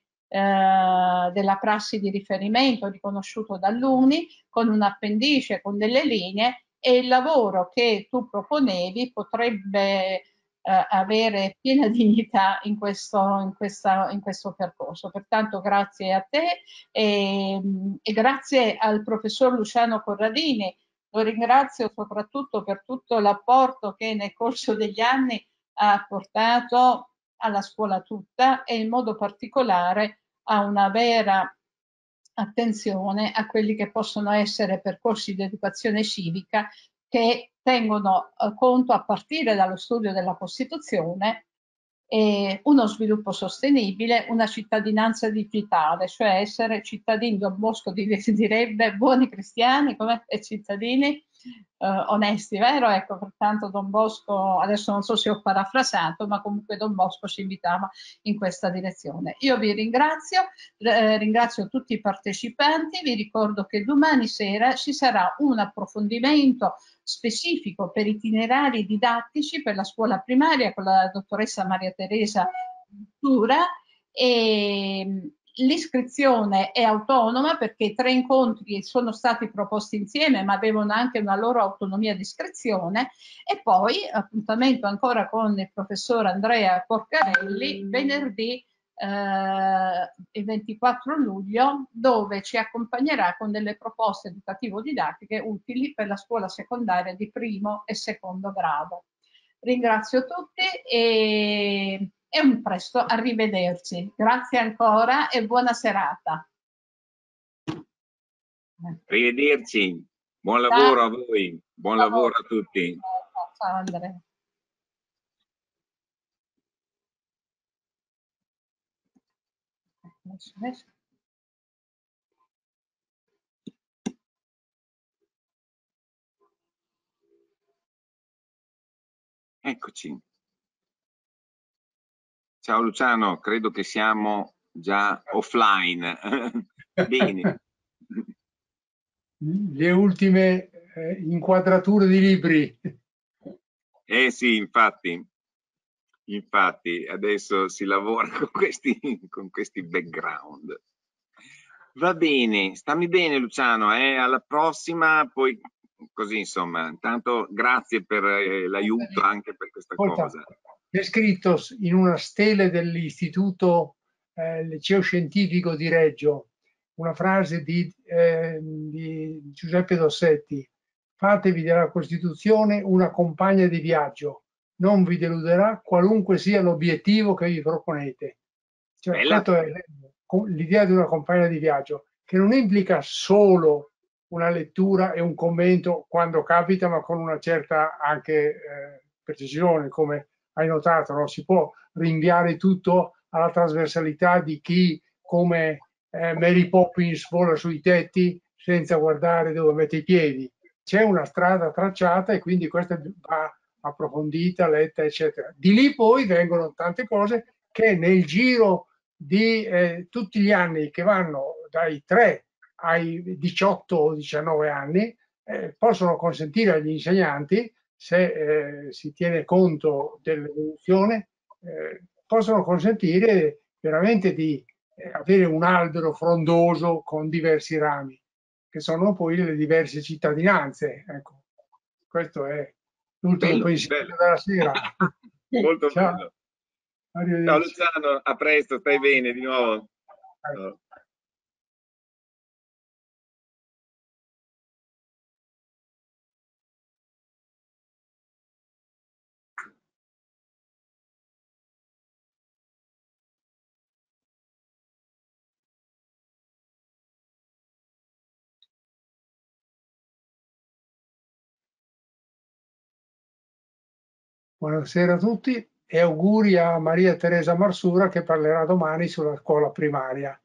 Speaker 1: Eh, della prassi di riferimento riconosciuto dall'U N I con un appendice, con delle linee, e il lavoro che tu proponevi potrebbe eh, avere piena dignità in questo, in, questa, in questo percorso. Pertanto grazie a te e, e grazie al professor Luciano Corradini. Lo ringrazio soprattutto per tutto l'apporto che nel corso degli anni ha portato alla scuola tutta e in modo particolare a una vera attenzione a quelli che possono essere percorsi di educazione civica che tengono conto, a partire dallo studio della Costituzione, e uno sviluppo sostenibile, una cittadinanza digitale, cioè essere cittadini, Don Bosco direbbe buoni cristiani come e cittadini eh, onesti, vero? Ecco, pertanto Don Bosco, adesso non so se ho parafrasato, ma comunque Don Bosco ci invitava in questa direzione. Io vi ringrazio, eh, ringrazio tutti i partecipanti, vi ricordo che domani sera ci sarà un approfondimento specifico per itinerari didattici per la scuola primaria con la dottoressa Maria Teresa Tura, e l'iscrizione è autonoma perché i tre incontri sono stati proposti insieme ma avevano anche una loro autonomia di iscrizione. E poi appuntamento ancora con il professor Andrea Porcarelli venerdì eh, il ventiquattro luglio, dove ci accompagnerà con delle proposte educativo-didattiche utili per la scuola secondaria di primo e secondo grado. Ringrazio tutti e, e un presto arrivederci. Grazie ancora e buona serata.
Speaker 4: Arrivederci, buon lavoro a voi, buon lavoro a tutti.
Speaker 1: Ciao Andrea. Adesso.
Speaker 4: Eccoci. Ciao Luciano, credo che siamo già offline. Bene.
Speaker 2: Le ultime eh, inquadrature di libri.
Speaker 4: Eh sì, infatti. Infatti, adesso si lavora con questi, con questi background. Va bene, stammi bene Luciano, eh? Alla prossima, poi così insomma, intanto grazie per eh, l'aiuto anche per questa
Speaker 2: Ascolta,
Speaker 4: cosa.
Speaker 2: è scritto in una stele dell'Istituto eh, Liceo Scientifico di Reggio una frase di, eh, di Giuseppe Dossetti: fatevi della Costituzione una compagna di viaggio, non vi deluderà qualunque sia l'obiettivo che vi proponete. Cioè, questa è l'idea di una compagna di viaggio, che non implica solo una lettura e un commento quando capita, ma con una certa anche eh, precisione, come hai notato, non si può rinviare tutto alla trasversalità di chi, come eh, Mary Poppins, vola sui tetti senza guardare dove mette i piedi. C'è una strada tracciata e quindi questa va approfondita, letta, eccetera. Di lì poi vengono tante cose che nel giro di eh, tutti gli anni, che vanno dai tre ai diciotto o diciannove anni, eh, possono consentire agli insegnanti, se eh, si tiene conto dell'evoluzione, eh, possono consentire veramente di eh, avere un albero frondoso con diversi rami, che sono poi le diverse cittadinanze. Ecco, questo è l'ultimo pensiero
Speaker 4: bello.
Speaker 2: della sera.
Speaker 4: Molto
Speaker 2: Ciao.
Speaker 4: bello. Ciao Luciano, a presto, stai bene di nuovo. Ciao.
Speaker 2: Buonasera a tutti e auguri a Maria Teresa Marsura che parlerà domani sulla scuola primaria.